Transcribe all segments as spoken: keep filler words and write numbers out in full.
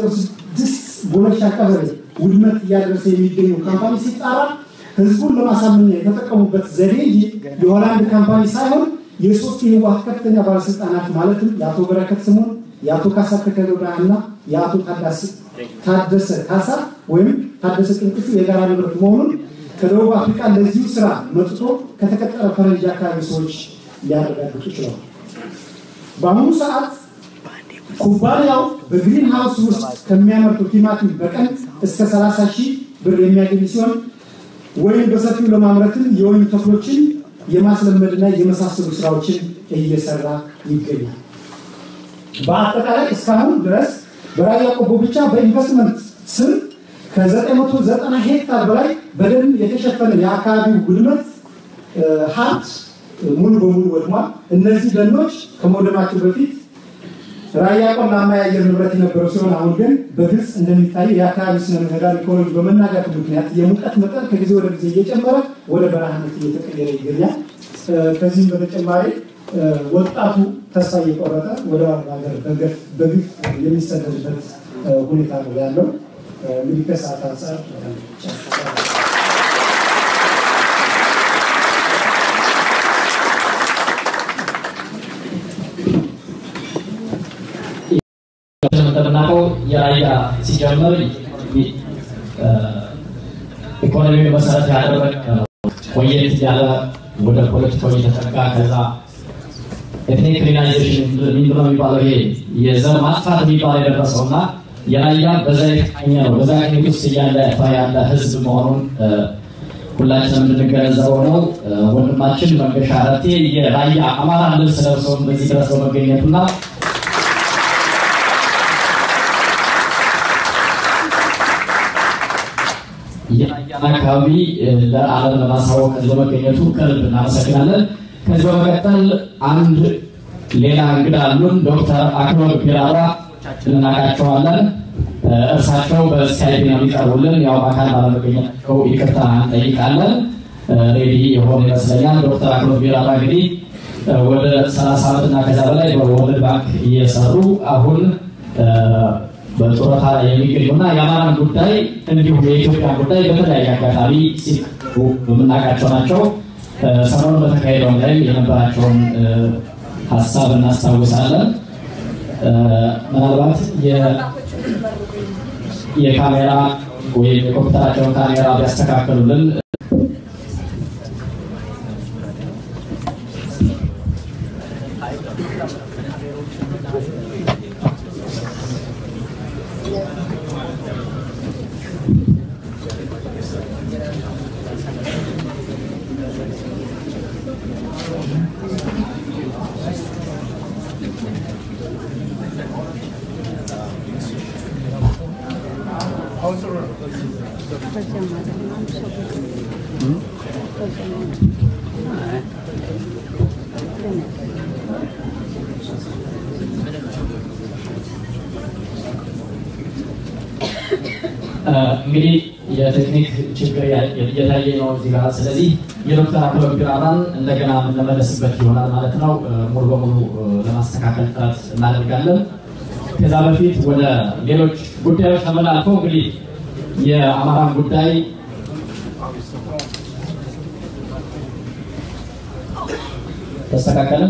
ስድስት ቦለሻ ቀበሌ ውድመት እያደረሰ የሚገኘው ካምፓኒ ሲጣራ ህዝቡን ለማሳመን የተጠቀሙበት ዘዴ የሆላንድ ካምፓኒ ሳይሆን የሶስት የህወሓት ከፍተኛ ባለስልጣናት ማለትም የአቶ በረከት ስምኦን የአቶ ካሳ ተከለውዳና የአቶ ታደሰ ታደሰ ካሳ ወይም ታደሰ ቅንቅቱ የጋራ ንብረት መሆኑን ከደቡብ አፍሪካ ለዚሁ ስራ መጥቶ ከተቀጠረ ፈረንጅ አካባቢ ሰዎች ሊያረጋግጡ ይችላል። በአሁኑ ሰዓት ኩባንያው በግሪን ሃውስ ውስጥ ከሚያመርተው ቲማቲም በቀን እስከ ሰላሳ ሺህ ብር የሚያገኝ ሲሆን ወይም በሰፊው ለማምረትም የወይን ተክሎችን የማስለመድና የመሳሰሉ ስራዎችን እየሰራ ይገኛል። በአጠቃላይ እስካሁን ድረስ በራያ ቆቦ ብቻ በኢንቨስትመንት ስም ከ990 ሄክታር በላይ በደን የተሸፈነ የአካባቢው ውድመት ሀብት ሙሉ በሙሉ ወድሟል። እነዚህ ደኖች ከመውደማቸው በፊት ራያ ቆላማ የአየር ንብረት የነበረው ሲሆን አሁን ግን በግልጽ እንደሚታየው የአካባቢ ስነ ምህዳር ኢኮሎጂ በመናጋቱ ምክንያት የሙቀት መጠን ከጊዜ ወደ ጊዜ እየጨመረ ወደ በረሃነት እየተቀየረ ይገኛል። ከዚህም በተጨማሪ ወጣቱ ተስፋ እየቆረጠ ወደ ሀገር በግፍ በግፍ የሚሰደድበት ሁኔታ ነው ያለው። እንግዲህ ከሰዓት አንፃር ተናቆ የራያ ሲጀምር ኢኮኖሚውን መሰረት ያደረገ ቆየት ያለ ወደ ፖለቲካው የተጠጋ ከዛ ኤትኒክ ክሊናይዜሽን ምንድነው የሚባለው ይሄ የዘር ማጥፋት የሚባለው የደረሰውና የራያ በዛ የተቃኘ ነው። በዛ ውስጥ ያለ ያለ ህዝብ መሆኑን ሁላችንም እንድንገነዘበው ነው። ወንድማችን መንገሻ አረቴ የራያ አማራ ልብስ ለብሰው በዚህ ድረስ በመገኘቱና የራያ አካባቢ ለዓለም ለማሳወቅ በመገኘቱ ከልብ እናመሰግናለን። ከዚህ በመቀጠል አንድ ሌላ እንግዳ አሉን። ዶክተር አክሎግ ቢራራ እናቃቸዋለን። እርሳቸው በስካይፕ ነው የሚቀርቡልን። ያው በአካል ባለመገኘታቸው ይቅርታ እንጠይቃለን። ሬዲ የሆነ ይመስለኛል። ዶክተር አክሎግ ቢራራ እንግዲህ ወደ ሰላሳ ዓመት እና ከዛ በላይ በወርልድ ባንክ እየሰሩ አሁን በጡረታ ላይ የሚገኙና የአማራን ጉዳይ እንዲሁም የኢትዮጵያ ጉዳይ በተለያየ አጋጣሚ ሲሉ በምናውቃቸው ናቸው። ሰሞኑን በተካሄደው ላይ የነበራቸውን ሀሳብ እናስታውሳለን። ምናልባት የካሜራ ወይም የኮምፒውተራቸውን ካሜራ ቢያስተካክሉልን እንግዲህ የቴክኒክ ችግር የታየ ነው እዚህ ጋር። ስለዚህ የዶክተር አክሎግ ቢራራን እንደገና የምንመለስበት ይሆናል ማለት ነው። ሙሉ በሙሉ ለማስተካከል ጥረት እናደርጋለን። ከዛ በፊት ወደ ሌሎች ጉዳዮች ተመላልፈው እንግዲህ የአማራን ጉዳይ ተስተካከለ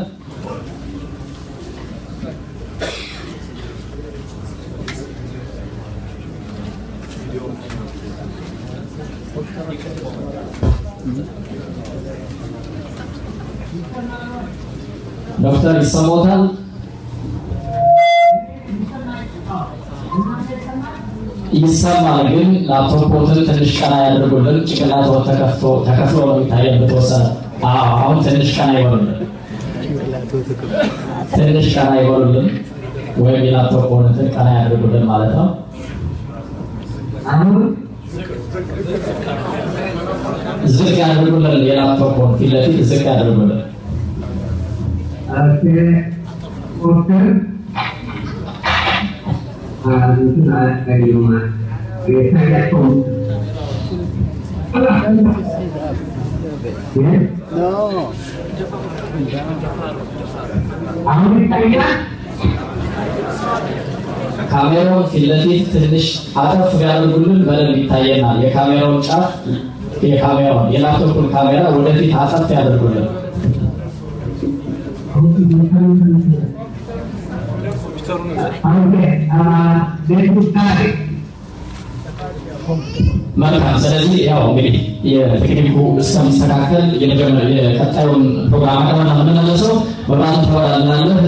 ዶክተር ይሰማዎታል? ይሰማል፣ ግን ላፕቶፖትን ትንሽ ቀና ያደርጉልን። ጭንቅላቶ ተከፍቶ ተከፍሎ ነው የሚታየው በተወሰነ። አዎ አሁን ትንሽ ቀና ይበሉልን፣ ትንሽ ቀና ይበሉልን ወይም የላፕቶፖትን ቀና ያደርጉልን ማለት ነው። አሁን ዝቅ ያደርጉልን፣ የላፕቶፖን ፊት ለፊት ዝቅ ያደርጉልን። Oke, oke. Ah, itu ada di rumah. Biasa ya tuh. Ya? No. Aku ditanya. ካሜራው ፊት ለፊት ትንሽ አጠፍ ያደርጉልን በደንብ ይታየናል። የካሜራውን ጫፍ የካሜራውን የላፕቶፑን ካሜራ ወደፊት አጠፍ ያደርጉልን። መልካም። ስለዚህ ያው እንግዲህ የቴክኒኩ እስከሚስተካከል የቀጣዩን ፕሮግራም አቀርበን የምንመለሰው በማለት ተወዳድራለህ።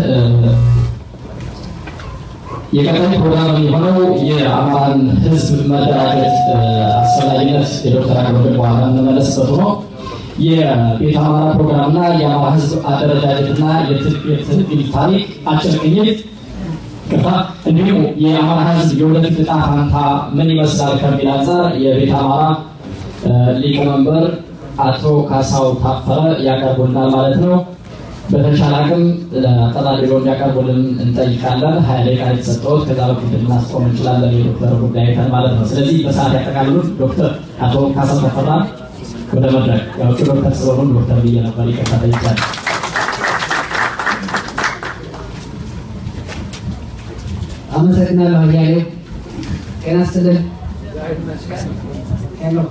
የቀጣዩ ፕሮግራም የሆነው የአማራን ህዝብ መደራጀት አስፈላጊነት የዶክተር አክሎግ በኋላ የምንመለስበት ነው። የቤተ አማራ ፕሮግራምና የአማራ ህዝብ አደረጃጀትና የትግል ታሪክ አጭር ቅኝት ከታ እንዲሁም የአማራ ህዝብ የወደፊት ዕጣ ፈንታ ምን ይመስላል ከሚል አንፃር የቤተ አማራ ሊቀመንበር አቶ ካሳው ታፈረ ያቀርቡልናል ማለት ነው። በተቻለ አቅም ተጣጣሪው እንዲያቀርቡልን እንጠይቃለን። ሀያ ደቂቃ የተሰጠውት ከዛ በፊት ልናስቆም እንችላለን የዶክተር ጉዳይ ማለት ነው። ስለዚህ በሰዓት ያጠቃልሉት ዶክተር አቶ ካሳው ታፈረ ወደ መድረክ ያው ዶክተር ስለሆኑ ዶክተር ብዬ ነበር ይቀርታ ይቻላል። አመሰግናለሁ አያሌው። ጤና ይስጥልን። ሄኖክ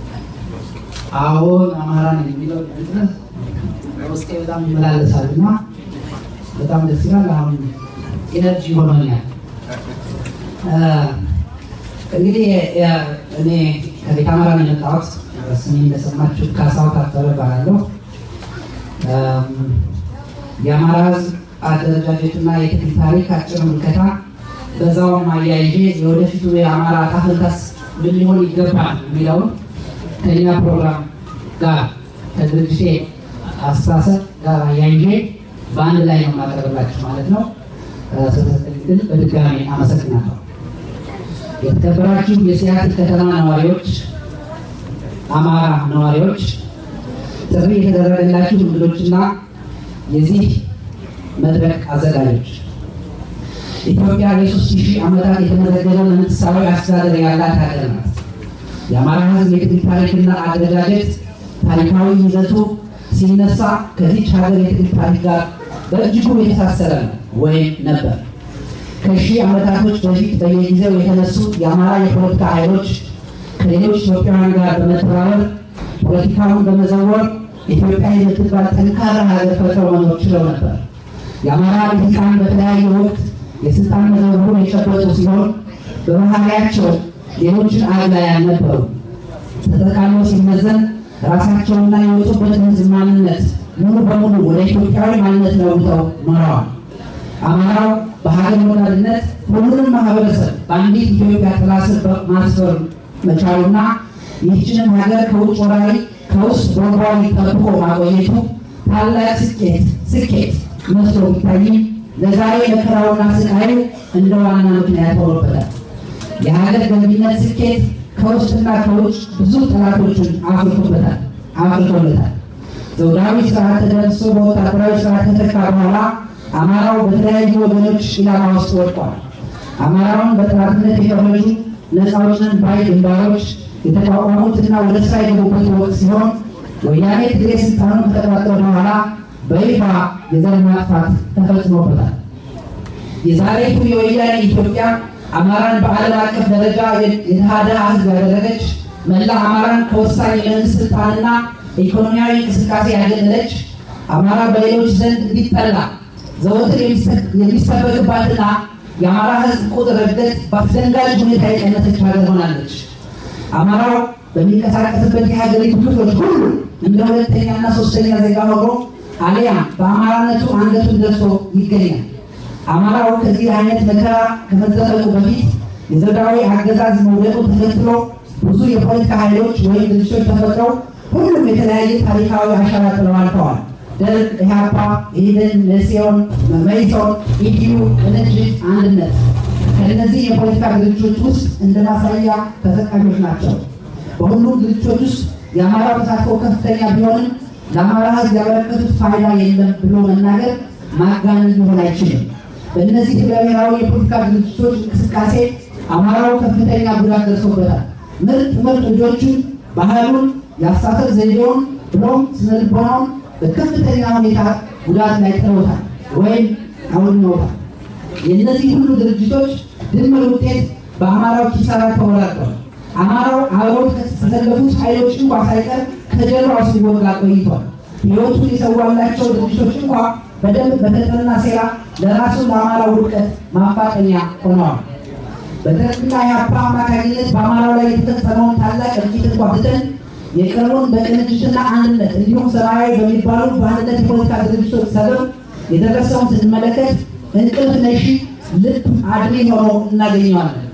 አሁን አማራ ነኝ የሚለው ድረስ ውስጤ በጣም ይመላለሳልና በጣም ደስ ይላል። አሁን ኢነርጂ ሆኖኛል። እንግዲህ እኔ ከቤተ አማራ ነው የመጣሁት። ስሜ እንደሰማችሁት ካሳው ታፈረ እባላለሁ። የአማራ ህዝብ አደረጃጀትና የትግል ታሪክ አጭር ምልከታ በዛውም አያይዤ የወደፊቱ የአማራ ዕጣ ፈንታስ ምን ሊሆን ይገባል የሚለውን ከኛ ፕሮግራም ጋር ከድርጅቴ አስተሳሰብ ጋር አያይዤ በአንድ ላይ ነው የማቀርብላችሁ ማለት ነው። ስለተጠቅልን በድጋሚ አመሰግናለሁ። የተከበራችሁ የሲያትል ከተማ ነዋሪዎች፣ አማራ ነዋሪዎች፣ ጥሪ የተደረገላችሁ እንግዶችና የዚህ መድረክ አዘጋጆች፣ ኢትዮጵያ የሶስት ሺህ ዓመታት የተመዘገበ መንግስታዊ አስተዳደር ያላት ሀገር ናት። የአማራ ህዝብ የትግል ታሪክና አደረጃጀት ታሪካዊ ይዘቱ ሲነሳ ከዚች ሀገር የትግል ታሪክ ጋር በእጅጉ የተሳሰረ ነው ወይም ነበር። ከሺህ ዓመታቶች በፊት በየጊዜው የተነሱ የአማራ የፖለቲካ ኃይሎች ከሌሎች ኢትዮጵያውያን ጋር በመተባበር ፖለቲካውን በመዘወር ኢትዮጵያ የምትባል ጠንካራ ሀገር ፈጥረው መኖር ችለው ነበር። የአማራ ልሂቃን በተለያየ ወቅት የስልጣን መዘውሩን የጨበጡ ሲሆን በባህሪያቸው ሌሎችን አግላያን ነበሩ። ተጠቃሎ ሲመዘን ራሳቸውና የወጡበትን ህዝብ ማንነት ሙሉ በሙሉ ወደ ኢትዮጵያዊ ማንነት ለውጠው ኖረዋል። አማራው በሀገር ወዳድነት ሁሉንም ማህበረሰብ በአንዲት ኢትዮጵያ ጥላ ስር ማስፈር መቻሉና ይህችንም ሀገር ከውጭ ወራሪ ከውስጥ ቦምባዊ ጠብቆ ማቆየቱ ታላቅ ስኬት ስኬት መስሎ ቢታይም ለዛሬ መከራውና ስቃዩ እንደ ዋና ምክንያት ሆኖበታል። የሀገር ገንቢነት ስኬት ከውስጥና ከውጭ ብዙ ጠላቶችን አፍርቶበታል አፍርቶበታል። ዘውዳዊ ስርዓት ተደርሶ በወታደራዊ ስርዓት ከተካ በኋላ አማራው በተለያዩ ወገኖች ኢላማ ውስጥ ወድቋል። አማራውን በጠላትነት የፈረጁ ነፃ አውጪ ባይ ግንባሮች የተቋቋሙትና ወደ ስራ የገቡበት ወቅት ሲሆን ወያኔ ትግሬ ስልጣኑን ከተቆጣጠረ በኋላ በይፋ የዘር ማጥፋት ተፈጽሞበታል። የዛሬቱ የወያኔ ኢትዮጵያ አማራን በዓለም አቀፍ ደረጃ የተሃደ ህዝብ ያደረገች መላ አማራን ከወሳኝ የመንግስት ስልጣንና ኢኮኖሚያዊ እንቅስቃሴ ያገለለች አማራ በሌሎች ዘንድ እንዲጠላ ዘወትር የሚሰበክባትና የአማራ ህዝብ ቁጥር እድገት በአስደንጋጭ ሁኔታ የቀነሰች ሀገር ሆናለች። አማራው በሚንቀሳቀስበት የሀገሪቱ ክፍሎች ሁሉ እንደ ሁለተኛና ሶስተኛ ዜጋ ሆኖ አሊያም በአማራነቱ አንገቱን ደርሶ ይገኛል። አማራው ከዚህ አይነት መከራ ከመዘፈቁ በፊት የዘውዳዊ አገዛዝ መውደቁ ተከትሎ ብዙ የፖለቲካ ኃይሎች ወይም ድርጅቶች ተፈጥረው ሁሉም የተለያየ ታሪካዊ አሻራ ጥለው አልፈዋል። ደርግ፣ ኢህአፓ፣ ኢህዴን፣ መኢሶን፣ መኢሶን፣ ኢዲዩ፣ ቅንጅት፣ አንድነት ከእነዚህ የፖለቲካ ድርጅቶች ውስጥ እንደ ማሳያ ተጠቃሾች ናቸው። በሁሉም ድርጅቶች ውስጥ የአማራው ተሳትፎ ከፍተኛ ቢሆንም ለአማራ ህዝብ ያበረከቱት ፋይዳ የለም ብሎ መናገር ማጋነን ሊሆን አይችልም። በእነዚህ ብሔራዊ የፖለቲካ ድርጅቶች እንቅስቃሴ አማራው ከፍተኛ ጉዳት ደርሶበታል። ምርጥ ምርጥ ልጆቹን ባህሉን፣ የአስተሳሰብ ዘይቤውን ብሎም ስነልቦናውን በከፍተኛ ሁኔታ ጉዳት ላይ ጥለውታል ወይም አውድመውታል። የእነዚህ ሁሉ ድርጅቶች ድምር ውጤት በአማራው ኪሳራ ተወራርዷል። አማራው አብረው ከተሰለፉት ኃይሎች እንኳን ሳይቀር ከጀርባው ሲወጋ ቆይቷል። ሕይወቱን የሰዋላቸው ድርጅቶች እንኳን በደንብ በተጠና ሴራ ለራሱ ለአማራው ውድቀት ማፋጠኛ ሆነዋል። በደርግና የአፓ አማካኝነት በአማራው ላይ የተፈጸመውን ታላቅ እልቂት እንኳን ትተን የቀረውን በቅንጅትና አንድነት እንዲሁም ሰማያዊ በሚባሉ በአንድነት የፖለቲካ ድርጅቶች ሰበብ የደረሰውን ስንመለከት እንቅልፍ ነሺ ልብ አድሪ ሆኖ እናገኘዋለን።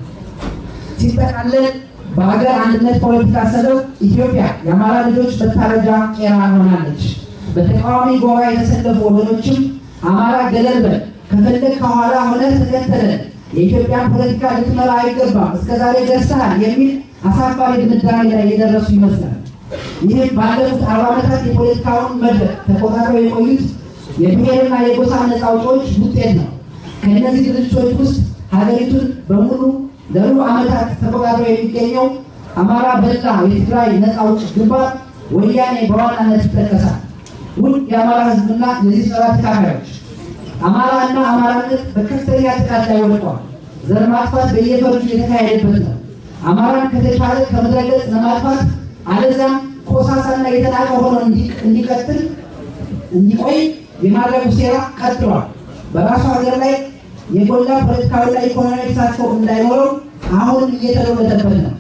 ሲጠቃለል በሀገር አንድነት ፖለቲካ ሰበብ ኢትዮጵያ የአማራ ልጆች መታረጃ ቄራ ሆናለች። በተቃዋሚ ጎራ የተሰለፉ ወገኖችም አማራ ገለል በል ከፈለግ ከኋላ ሆነ ተከተለን የኢትዮጵያን ፖለቲካ ልትመራ አይገባም እስከዛሬ ደርሰሃል የሚል አሳፋሪ ድምዳሜ ላይ የደረሱ ይመስላል። ይህም ባለፉት አርባ ዓመታት የፖለቲካውን መድረክ ተቆጣጥረው የቆዩት የብሔርና የጎሳ ነፃ አውጪዎች ውጤት ነው። ከእነዚህ ድርጅቶች ውስጥ ሀገሪቱን በሙሉ ለሩብ ዓመታት ተቆጣጥሮ የሚገኘው አማራ በላ የትግራይ ነፃ አውጪ ግንባር ወያኔ በዋናነት ይጠቀሳል። ውድ የአማራ ህዝብና የዚህ ስራ ተካፋዮች አማራና አማራነት በከፍተኛ ጥቃት ላይ ወድቋል። ዘር ማጥፋት በየፈርጁ የተካሄደበት ነው። አማራን ከተቻለ ከምድረ ገጽ ለማጥፋት አለዛም ኮሳሳና የተናቀ ሆኖ እንዲቀጥል እንዲቆይ የማድረጉ ሴራ ቀጥሏል። በራሱ ሀገር ላይ የጎላ ፖለቲካዊና ኢኮኖሚያዊ ተሳትፎ እንዳይኖረው አሁን እየተደረገበት ነው።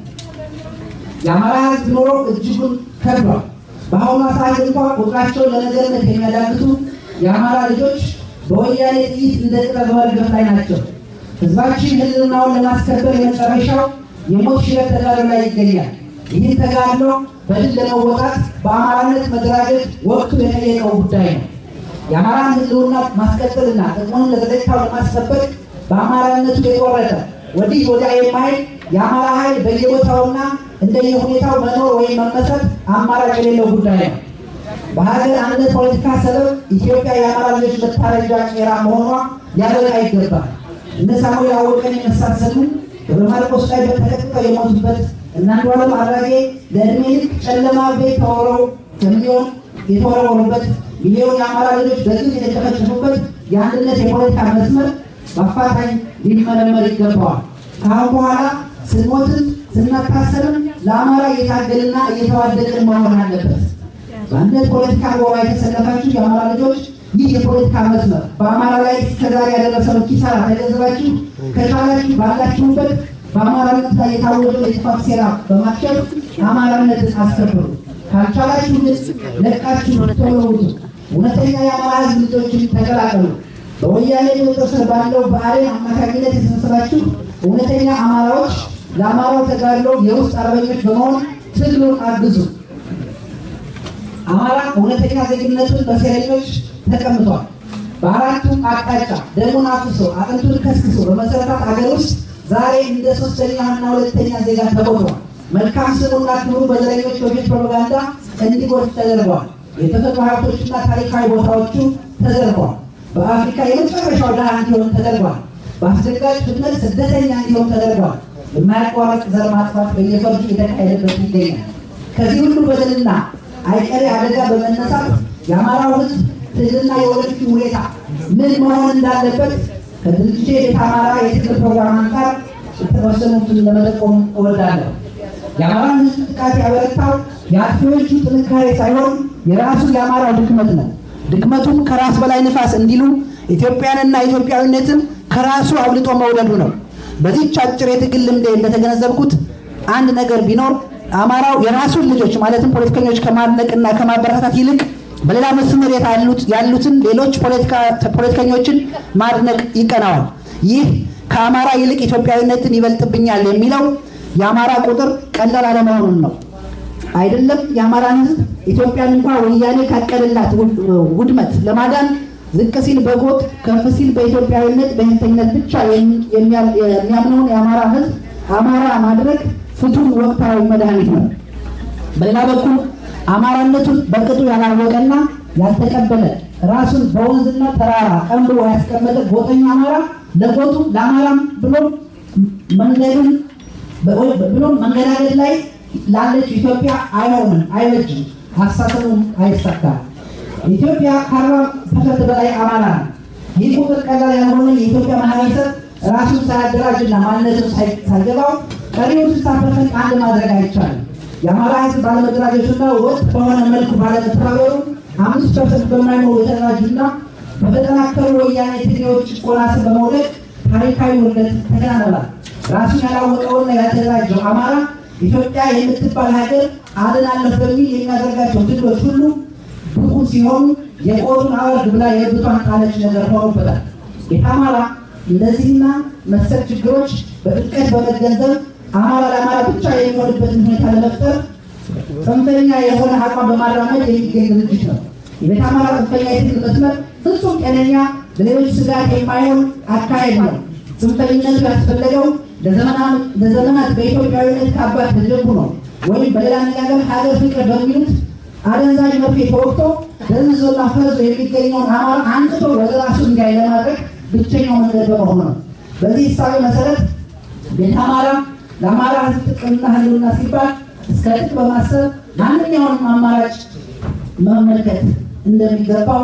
የአማራ ህዝብ ኑሮ እጅጉን ከብዷል። በአሁኑ ሰዓት እንኳን ቁጥራቸው ለነገርነት የሚያዳግቱ የአማራ ልጆች በወያኔ ጥይት እንደ ቅጠል በመርገፍ ላይ ናቸው። ህዝባችን ህልውናውን ለማስከበር የመጨረሻው የሞት ሽረት ተጋድሎ ላይ ይገኛል። ይህን ተጋድሎ በድል ለመወጣት በአማራነት መደራጀት ወቅቱ የጠየቀው ጉዳይ ነው። የአማራን ህልውና ማስቀጠልና ጥቅሙን ለዘለቄታው ለማስጠበቅ በአማራነቱ የቆረጠ ወዲህ ወዲያ የማይል የአማራ ኃይል በየቦታውና እንደየሁኔታው መኖር ወይም መመሰረት አማራጭ የሌለው ጉዳይ ነው። በሀገር አንድነት ፖለቲካ ሰበብ ኢትዮጵያ የአማራ ልጆች መታረጃ ቄራ መሆኗ ሊያበቃ ይገባል። እነ ሳሙኤል አወቀን የመሳሰሉ በማርቆስ ላይ በተከታታይ የሞቱበት እና አንዱዓለም አራጌ ለእድሜ ልክ ጨለማ ቤት ተወረው ከሚሊዮን የተወረወሩበት ሚሊዮን የአማራ ልጆች በግፍ የተጨፈጨፉበት የአንድነት የፖለቲካ መስመር በአፋጣኝ ሊመረመር ይገባዋል። ከአሁን በኋላ ስንሞትም ስናታሰርም ለአማራ እየታገልና እየተዋደቅን መሆን አለበት። በአንድነት ፖለቲካ ጎራ የተሰለፋችሁ የአማራ ልጆች ይህ የፖለቲካ መስመር በአማራ ላይ እስከዛሬ ያደረሰውን ኪሳራ ተገንዝባችሁ ከቻላችሁ ባላችሁበት በአማራነት ላይ የታወጀው የጥፋት ሴራ በማክሸፍ አማራነትን አስከብሩ። ካልቻላችሁ ግን ለቃችሁ ተወውጡ። እውነተኛ የአማራ ህዝብ ልጆችን ተቀላቀሉ። በወያኔ ቁጥጥር ስር ባለው በአሬን አማካኝነት የተሰበሰባችሁ እውነተኛ አማራዎች ለአማራው ተጋድሎ የውስጥ አርበኞች በመሆን ትግሉን አግዙ። አማራ እውነተኛ ዜግነቱን በሴረኞች ተቀምጧል። በአራቱም አቅጣጫ ደሙን አፍሶ አጥንቱን ከስክሶ በመሰረታት ሀገር ውስጥ ዛሬ እንደ ሶስተኛና ሁለተኛ ዜጋ ተቆጥሯል። መልካም ስሙና ክብሩ በዘረኞች በፊት ፕሮፓጋንዳ እንዲጎድፍ ተደርጓል። የተፈጥሮ ሀብቶችና ታሪካዊ ቦታዎቹ ተዘርፈዋል። በአፍሪካ የመጨረሻው ድሃ እንዲሆን ተደርጓል። በአስደንጋጭ ፍጥነት ስደተኛ እንዲሆን ተደርጓል። የማያቋርጥ ዘር ማጥፋት በየፈርጁ የተካሄደበት ይገኛል። ከዚህ ሁሉ በደልና አይቀሬ አደጋ በመነሳት የአማራው ህዝብ ትግልና የወደፊት ሁኔታ ምን መሆን እንዳለበት ከድርጅቴ ቤተ አማራ የትግል ፕሮግራም አንጻር የተወሰኑትን ለመጠቆም እወዳለሁ። የአማራን ህዝብ ጥቃት ያበረታው የአጥፊዎቹ ጥንካሬ ሳይሆን የራሱ የአማራው ድክመት ነው። ድክመቱም ከራስ በላይ ንፋስ እንዲሉ ኢትዮጵያንና ኢትዮጵያዊነትን ከራሱ አብልጦ መውለዱ ነው። በዚህች አጭር የትግል ልምዴ እንደተገነዘብኩት አንድ ነገር ቢኖር አማራው የራሱን ልጆች ማለትም ፖለቲከኞች ከማድነቅና ከማበረታታት ይልቅ በሌላ መስመር ያሉትን ሌሎች ፖለቲከኞችን ማድነቅ ይቀናዋል። ይህ ከአማራ ይልቅ ኢትዮጵያዊነትን ይበልጥብኛል የሚለው የአማራ ቁጥር ቀላል አለመሆኑን ነው። አይደለም የአማራን ህዝብ ኢትዮጵያን እንኳን ወያኔ ካቀደላት ውድመት ለማዳን ዝቅ ሲል በጎጥ ከፍ ሲል በኢትዮጵያዊነት በእንተኝነት ብቻ የሚያምነውን የአማራ ህዝብ አማራ ማድረግ ፍቱን ወቅታዊ መድኃኒት ነው። በሌላ በኩል አማራነቱን በቅጡ ያላወቀና ያልተቀበለ ራሱን በወንዝና ተራራ ቀንብሮ ያስቀመጠ ጎጠኛ አማራ ለጎጡ ለአማራም ብሎ መንገዱን ብሎ መንገዳገድ ላይ ላለች ኢትዮጵያ አይሆንም፣ አይበጅም፣ አሳሰቡም አይሳካም። ኢትዮጵያ ከአርባ ፐርሰንት በላይ አማራ ነው። ይህ ቁጥር ቀላል ያልሆነ የኢትዮጵያ ማህበረሰብ ራሱን ሳያደራጅና ማንነቱን ሳይገባው ቀሪውን ስልሳ ፐርሰንት አንድ ማድረግ አይቻልም። የአማራ ህዝብ ባለመደራጀቱና ወጥ በሆነ መልኩ ባለመተባበሩ አምስት ፐርሰንት በማይሞሉ የተደራጁና በተጠናከሩ ወያኔ ትግሬዎች ጭቆና ስር በመውደቅ ታሪካዊ ውርደት ተከናንቧል። ራሱን ያላወቀውና ያልተደራጀው አማራ ኢትዮጵያ የምትባል ሀገር አድናለሁ በሚል የሚያደርጋቸው ትግሎች ሁሉ ብቁ ሲሆኑ የቆጡን አወርድ ብላ የብቷን ጣለች ነገር ሆኖበታል። የአማራ እንደዚህና መሰል ችግሮች በጥልቀት በመገንዘብ አማራ ለአማራ ብቻ የሚሆንበትን ሁኔታ ለመፍጠር ጽንፈኛ የሆነ አቋም በማራመድ የሚገኝ ድርጅት ነው። የቤተ አማራ ጽንፈኛ የትግል መስመር ፍጹም ጤነኛ ለሌሎች ስጋት የማይሆን አካሄድ ነው። ጽንፈኝነቱ ያስፈለገው ለዘመናት በኢትዮጵያዊነት ከአባት ተጀቡ ነው። ወይም በሌላ አነጋገር ሀገር ፍቅር በሚሉት አደንዛዥ መርፌ ተወቅቶ ደንዝዞና ፈርዞ የሚገኘውን አማራ አንጥቶ ወደ ራሱ እንዲያይ ለማድረግ ብቸኛው መንገድ በመሆኑ ነው። በዚህ እሳቤ መሰረት ቤተ አማራ ለአማራ ህዝብ ጥቅምና ህልውና ሲባል እስከ ጥቅ በማሰብ ማንኛውንም አማራጭ መመልከት እንደሚገባው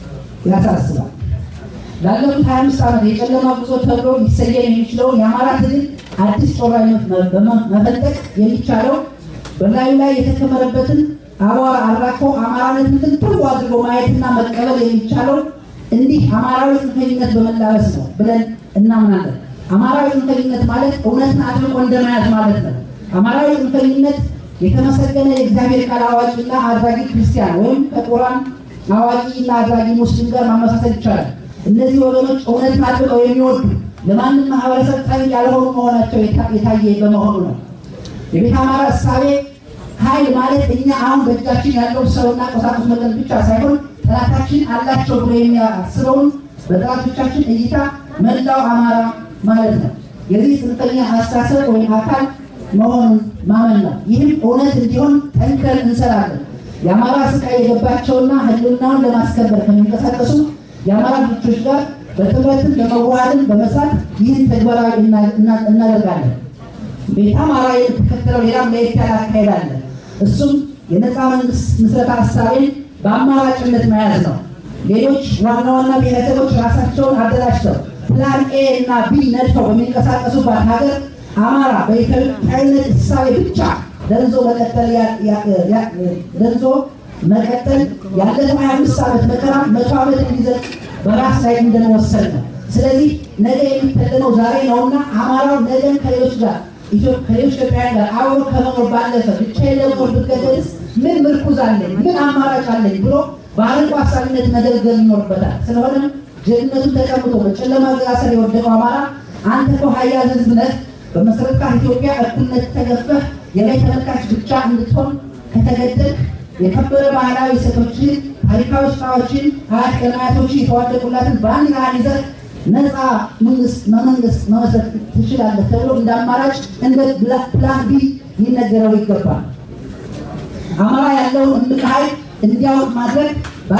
ያሳስባል። ላለፉት ሀያ አምስት ዓመት የጨለማ ጉዞ ተብሎ ሊሰየም የሚችለውን የአማራ ትግል አዲስ ጦርነት መፈንጠቅ የሚቻለው በላዩ ላይ የተከመረበትን አቧራ አራግፎ አማራነትን ፍንትው አድርጎ ማየትና መቀበል የሚቻለው እንዲህ አማራዊ ጽንፈኝነት በመላበስ ነው ብለን እናምናለን። አማራዊ ጽንፈኝነት ማለት እውነትን አጥብቆ እንደመያዝ ማለት ነው። አማራዊ ጽንፈኝነት የተመሰገነ የእግዚአብሔር ቃል አዋቂና አድራጊ ክርስቲያን ወይም ከቁርአን አዋቂና አድራጊ ሙስሊም ጋር ማመሳሰል ይቻላል። እነዚህ ወገኖች እውነትን አጥብቀው የሚወዱ ለማንም ማህበረሰብ ጠንቅ ያልሆኑ መሆናቸው የታየ በመሆኑ ነው። የቤተ አማራ እሳቤ ኃይል ማለት እኛ አሁን በእጃችን ያለው ሰውና ቁሳቁስ መጠን ብቻ ሳይሆን ጠላታችን አላቸው ብሎ የሚያስበውን በጠላቶቻችን እይታ መላው አማራ ማለት ነው። የዚህ ጽንፈኛ አስተሳሰብ ወይም አካል መሆኑን ማመን ነው። ይህም እውነት እንዲሆን ጠንክረን እንሰራለን። የአማራ ስቃይ የገባቸውና ህልውናውን ለማስከበር ከሚንቀሳቀሱ የአማራ ልጆች ጋር በጥምረትን ለመዋሃድን በመስራት ይህን ተግባራዊ እናደርጋለን። ቤተ አማራ የተከተለው ሌላም ለየት ያለ አካሄድ አለ። እሱም የነፃ መንግስት ምስረታ ሀሳቤን በአማራጭነት መያዝ ነው። ሌሎች ዋና ዋና ብሔረሰቦች ራሳቸውን አደራጅተው ፕላን ኤ እና ቢ ነድፈው በሚንቀሳቀሱባት ሀገር አማራ በኢትዮጵያዊነት እሳቤ ብቻ ደንዞ መቀጠል ደንዞ መቀጠል ያለፈው ሀያ አምስት ዓመት መከራ መቶ ዓመት እንዲዘልቅ በራስ ላይ እንደመወሰን ነው። ስለዚህ ነገ የሚተለመው ዛሬ ነውና አማራው ነገን ከሌሎች ጋር ከሌሎች ኢትዮጵያውያን ጋር አብሮ ከመኖር ባለፈ ብቻዬን ለመኖር ብገደልስ ምን ምርኩዝ አለኝ፣ ምን አማራጭ አለኝ ብሎ በአርቆ አሳቢነት መገልገል ይኖርበታል። ስለሆነም ጀግንነቱን ተቀምጦ በጨለማ ግራ ስር የወደቀው አማራ አንተ እኮ ሀያል ህዝብ ነህ፣ በመሰረትካ ኢትዮጵያ እኩልነት ተገፈህ የላይ ተመልካች ብቻ እንድትሆን ከተገደልክ የከበረ ባህላዊ እሴቶችን ታሪካዊ ስራዎችን አያት ቀናቶችን የተዋደቁላትን ባንዲራህን ይዘህ ነፃ መንግስት መመንግስት መመስረት ትችላለህ ተብሎ እንደ አማራጭ እንደ ፕላን ቢ ሊነገረው ይገባል። አማራ ያለውን እምቅ ኃይል እንዲያውቅ ማድረግ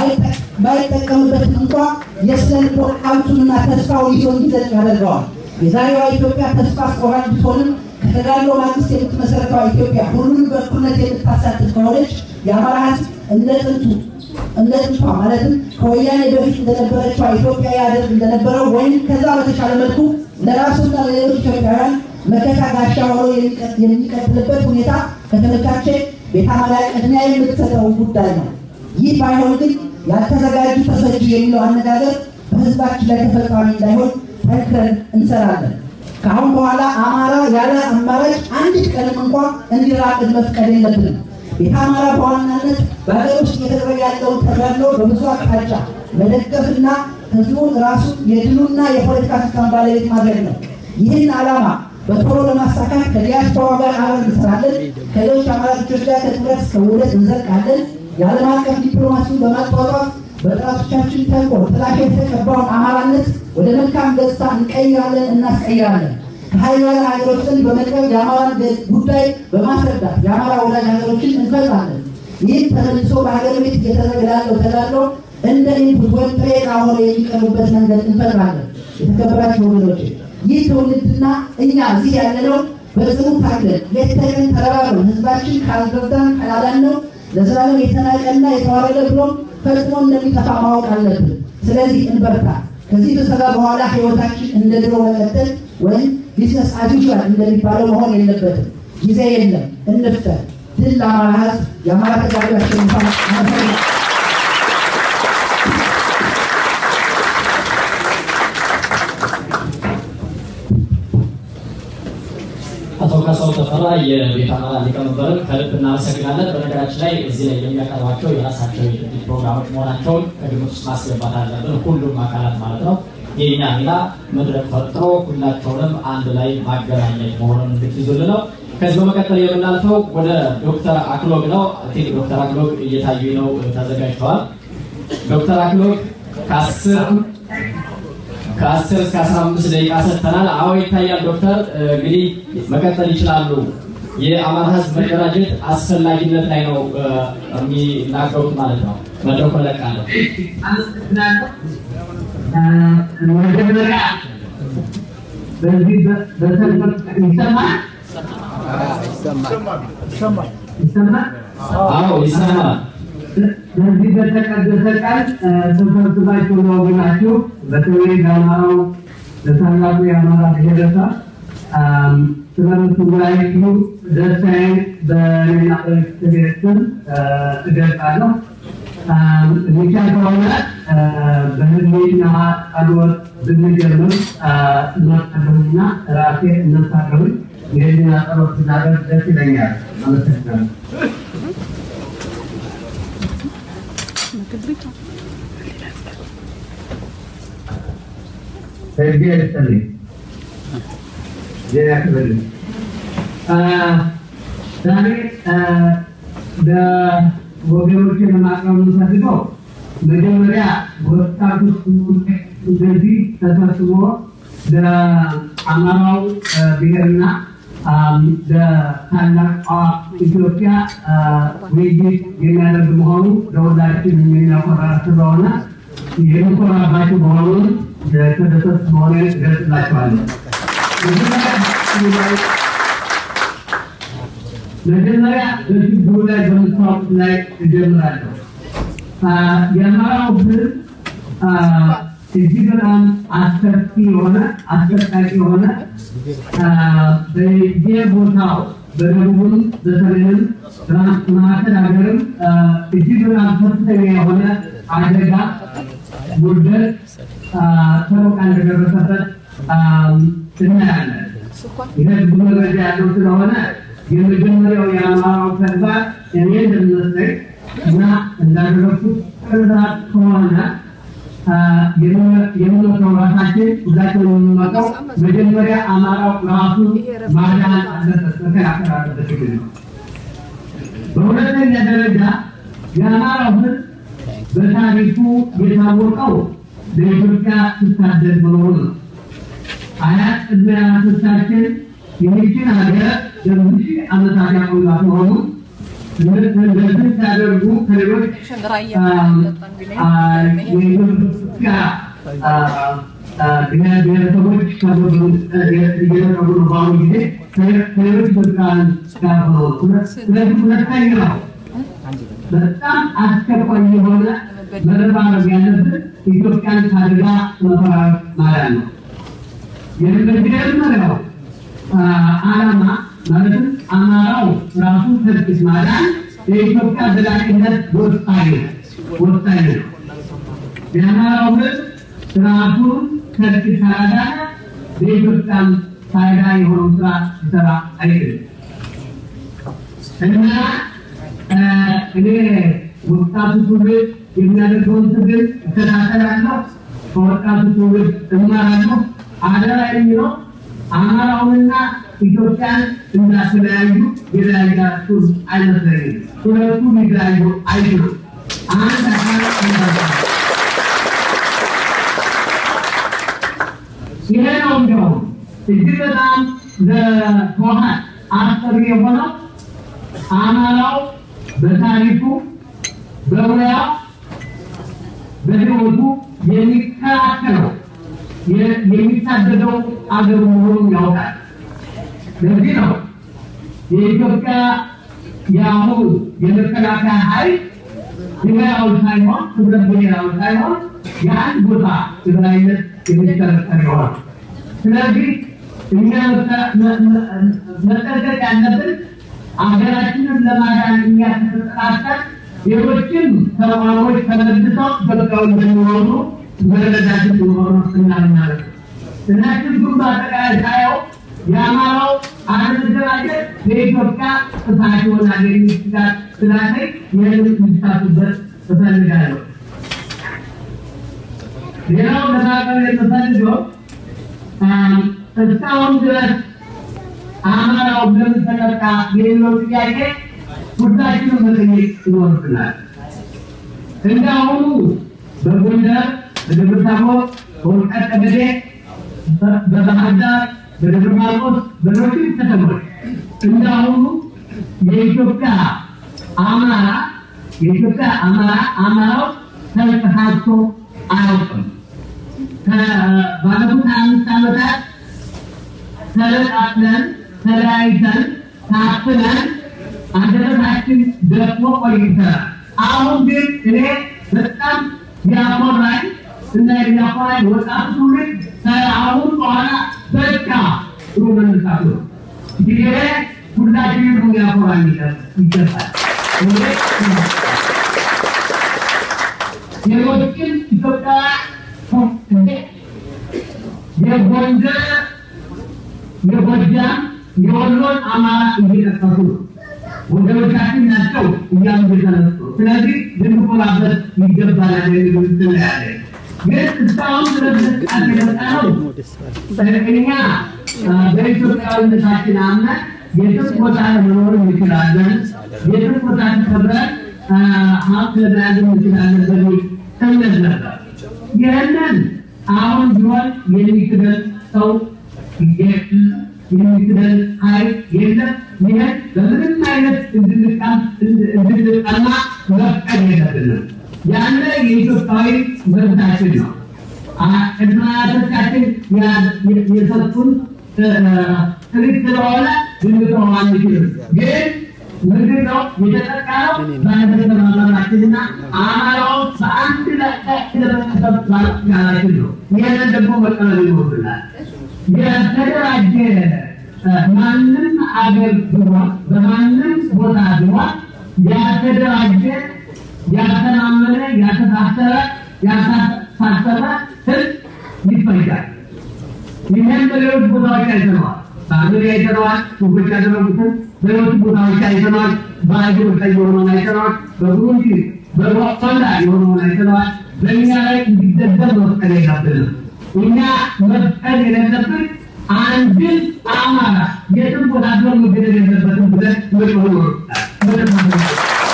ባይጠቀምበትም እንኳ የስለልቦ ሀብቱንና ተስፋውን ይዞ እንዲዘልቅ ያደርገዋል። የዛሬዋ ኢትዮጵያ ተስፋ አስቆራጭ ብትሆንም ከተጋድሎ ማግስት የምትመሰረተው ኢትዮጵያ ሁሉንም በእኩልነት የምታሳትፍ ከሆነች የአማራ ህዝብ እንደ ጥንቱ እንደ ጥንቷ ማለትም ከወያኔ በፊት እንደነበረችው ኢትዮጵያ ያደርግ እንደነበረው ወይም ከዛ በተሻለ መልኩ ለራሱና ለሌሎች ኢትዮጵያውያን መከታ ጋሻ ሆኖ የሚቀጥልበት ሁኔታ ከተመቻቸ ቤተ አማራ ቅድሚያ የምትሰጠው ጉዳይ ነው። ይህ ባይሆን ግን ያልተዘጋጁ ተሰጁ የሚለው አነጋገር በህዝባችን ላይ ተፈጻሚ እንዳይሆን ጠንክረን እንሰራለን። ከአሁን በኋላ አማራ ያለ አማራጭ አንዲት ቀንም እንኳ እንዲራቅድ መፍቀድ የለብንም። ቤተ አማራ በዋናነት በሀገር ውስጥ እየተደረገ ያለውን ተጋድሎ በብዙ አቅጣጫ መደገፍና ህዝቡን ራሱ የድሉና የፖለቲካ ስልጣን ባለቤት ማድረግ ነው። ይህን ዓላማ በቶሎ ለማሳካት ከዲያስፖራ ጋር አብረን እንሰራለን። ከሌሎች አማራጮች ጋር ከጥምረት እስከ ውህደት እንዘልቃለን። የዓለም አቀፍ ዲፕሎማሲውን በማጧጧፍ በጠላቶቻችን ተንኮል ጥላቻ የተቀባውን አማራነት ወደ መልካም ገጽታ እንቀይራለን፣ እናስቀይራለን። ከሀያላን ሀገሮች ዘንድ በመቅረብ የአማራን ጉዳይ በማስረዳት የአማራ ወዳጅ ሀገሮችን እንፈጥራለን። ይህም ተመልሶ በሀገር ቤት እየተደረገ ላለው ተጋድሎ እንደ ኢንፑት ወይም ጥሬ ዕቃ ሆኖ የሚቀርቡበት መንገድ እንፈጥራለን። የተከበራችሁ ወገኖች፣ ይህ ትውልድና እኛ እዚህ ያለነው በጽኑ ታግለን ሌት ተቀን ተረባርበን ህዝባችን ካልረዳን ካላዳነው ለዘላለም የተናቀና የተዋረደ ብሎም ፈጽሞ እንደሚጠፋ ማወቅ አለብን። ስለዚህ እንበርታ። ከዚህ ተሰጋ በኋላ ህይወታችን እንደ ድሮ መቀጠል ወይም ቢዝነስ አዲሽን እንደሚባለው መሆን የለበትም። ጊዜ የለም፣ እንፍጠር። ድል ለአማራ ህዝብ። የአማራ ተጋሩ ያሸንፋል። አቶ ካሳው ተፈራ የቤተ አማራ ሊቀመንበር ከልብ እናመሰግናለን። በነገራችን ላይ እዚህ ላይ የሚያቀርባቸው የራሳቸው የድርጅት ፕሮግራሞች መሆናቸውን ከግምት ውስጥ ማስገባት አለብን፣ ሁሉም አካላት ማለት ነው። የኛ ሚና መድረክ ፈጥሮ ሁላቸውንም አንድ ላይ ማገናኘት መሆኑን እንድትይዙልን ነው። ከዚህ በመቀጠል የምናልፈው ወደ ዶክተር አክሎግ ነው። አቲክ ዶክተር አክሎግ እየታዩ ነው፣ ተዘጋጅተዋል። ዶክተር አክሎግ ከአስር ከአስር እስከ አስራ አምስት ደቂቃ ሰጥተናል። አዎ ይታያል ዶክተር፣ እንግዲህ መቀጠል ይችላሉ። የአማራ ህዝብ መደራጀት አስፈላጊነት ላይ ነው የሚናገሩት ማለት ነው። መድረኩ ለቃለሁ። መጀመሪያ በዚህ በሰልፍ ይሰማል ይሰማል ይሰማል አዎ ይሰማል። በዚህ በተቀደሰ ቃል ተሰብስባችሁ ወገናችሁ በተለይ በአማራው በታላቁ የአማራ ብሔረሰብ ስለምትወያዩ ደስታዬን በእኔና በቤተሰብ እገልጻለሁ። ብቻ ከሆነ በህሊና ጸሎት ብንጀምር እናሳለሁና ራሴ እነሳለሁኝ። የህሊና ጸሎት ስናደርግ ደስ ይለኛል። አመሰግናለሁ። Sevgi etsinler. Cenab-ı Hak. Tabi da ወገኖችን ለማቅረብ ነው። መጀመሪያ ወጣቶች እንደዚህ ተሰብስቦ ለአማራው ብሔርና ለታላቋ ኢትዮጵያ ውይይት የሚያደርግ መሆኑ ለሁላችን የሚያኮራ ስለሆነ የሚኮራባቸው መሆኑን ተደሰት መሆኑን እገልጽላቸዋለሁ። መጀመሪያ በችግሩ ላይ በምታወቁት ላይ እጀምራለሁ። የአማራው ህዝብ እጅግ በጣም አስከፊ የሆነ አስከፊ የሆነ በየቦታው በደቡብም በሰሜንም በማዕከል ሀገርም እጅግ በጣም ከፍተኛ የሆነ አደጋ ውርደት ሰቆቃ እንደደረሰበት እናያለን። ይህ ብዙ መረጃ ያለው ስለሆነ የመጀመሪያው የአማራው ተግባር እኔ እንደምመስለኝ እና እንዳደረኩት ቅርታት ከሆነ የምንመክረው ራሳችን ሁላችንም የምንመክረው መጀመሪያ አማራው ራሱ ማዳን አለበት፣ መከላከል አለበት ነው። በሁለተኛ ደረጃ የአማራው ህዝብ በታሪኩ የታወቀው ለኢትዮጵያ ሲታደል መሆኑ ነው። አያት ቅድመ አያቶቻችን ይህችን ሀገር ለብዙ ዓመታት ያቆዩት መሆኑ እንደዚህ ሲያደርጉ ከሌሎች የኢትዮጵያ ብሔረሰቦች እየተጠሩ ነው በአሁኑ ጊዜ ከሌሎች ኢትዮጵያውያን ጋር ሆነው። ስለዚህ ሁለተኛው በጣም አስቸኳይ የሆነ መረባረብ ያለብን ኢትዮጵያን ከአደጋ መፈራረቅ ማለት ነው። የመጀመሪያው ዓላማ ማለትም አማራው ራሱን ከጥቂት ማዳን የኢትዮጵያ ዘላቂነት ወሳኝ ወሳኝ ነው። የአማራው ህዝብ ራሱን ከጥቂት ካላዳነ የኢትዮጵያን ፋይዳ የሆነው ስራ ሊሰራ አይችልም እና እኔ ወጣቱ ትውልድ የሚያደርገውን ትግል እከታተላለሁ፣ ከወጣቱ ትውልድ እማራለሁ። አደራ የሚለው አማራውንና ኢትዮጵያን እንዳትለያዩ የለያያችሁ አይመስለኝም። ሁለቱ ሊለያዩ አይችሉም። አንድ አካል እንዳትለያዩ ይሄ ነው እንዲያው እጅግ በጣም ለህወሓት አስፈሪ የሆነው አማራው በታሪኩ በሙያው በህይወቱ የሚከራከረው የሚታደገው አገር መሆኑን ያውቃል። ለዚህ ነው የኢትዮጵያ የአሁኑ የመከላከያ ኃይል ብሔራዊ ሳይሆን ህብረ ብሔራዊ ሳይሆን የአንድ ቦታ የበላይነት የሚጠረጠር ይሆናል። ስለዚህ እኛ መጠንቀቅ ያለብን አገራችንን ለማዳን እያተጠራጠር ሌሎችም ተቋሞች ተመልሰው በቃው እንደሚሆኑ መረዳትን ሊሆኑ እናምናለን እና ችግሩ በአጠቃላይ ሳየው የአማራው አለመደራጀት በኢትዮጵያ ጥፋት ይሆናል የሚል ስጋት ስላለኝ ይህንን እንድታስቡበት እፈልጋለሁ። ሌላው ለማቅረብ የምፈልገው እስካሁን ድረስ አማራው ለምን ተጠቃ የሚለው ጥያቄ ሁላችንም መጠየቅ ይኖርብናል። እንዳሁኑ በጎንደር፣ በደብረ ታቦር፣ በወልቃይት ጠገዴ፣ በባህር ዳር፣ በደብረ ማርቆስ፣ በሌሎችም ከተሞች እንዳሁኑ የኢትዮጵያ አማራ የኢትዮጵያ አማራ አማራው ተንቀሳቅሶ አያውቅም። ባለፉት አምስት ዓመታት ተለጣጥለን ተለያይተን ታፍነን አንደበታችን ደክሞ ቆይተናል። አሁን ግን እኔ በጣም ያኮራኝ እና ያኮራኝ ወጣቱ ትውልድ አሁን በኋላ በቃ ጥሩ መነሳቱ ነው። ይሄ ሁላችንም ያኮራኝ ይገባል። ሌሎችም ኢትዮጵያ የጎንደር የጎጃም የወሎን አማራ እየጠቀሱ ነው። ወገኖቻችን ናቸው እያሉ እየተነሱ። ስለዚህ ልንኮራበት ይገባናል የሚል እንትን ያለ ግን እስካሁን ድረስ አልተመጣነው። እኛ በኢትዮጵያዊነታችን አምነን የትም ቦታ ለመኖር እንችላለን፣ የትም ቦታ ተከብረን ሀብት ለመያዝ እንችላለን በሚል እምነት ነበር። ይህንን አሁን ቢሆን የሚክደን ሰው የሚክደን ኃይል የለም። ይህን በምንም አይነት እንድንቀማ መፍቀድ የለብንም። ያለ የኢትዮጵያዊ መብታችን ነው። ቅድመ አያቶቻችን የሰጡን ትርክ ስለሆነ ልንተው አንችልም። ግን ምንድን ነው የተጠቃነው? በአንድነታችንና አማራው በአንድ ላይ ለመሰብ ባላችን ነው። ይህንን ደግሞ መቀበል ይኖርብናል። የተደራጀ ማንም አገር ቢሆን በማንም ቦታ ቢሆን ያተደራጀ ያተማመነ ያተሳሰረ ያተሳሰረ ህዝብ ይፈጃል። ይህን በሌሎች ቦታዎች አይተነዋል። በአሜሪካ አይተነዋል። ሱፎች ያደረጉትን በሌሎች ቦታዎች አይተነዋል። በአገር ላይ የሆነውን አይተነዋል። በቡሩንዲ በሩዋንዳ የሆነውን አይተነዋል። በእኛ ላይ እንዲደገም መፍቀድ የለብንም። እኛ መፍቀድ የሌለብን አንድን አማራ የትም ቦታ ቢሆን መገደል የለበትም ብለን መጮህ ይኖርብናል።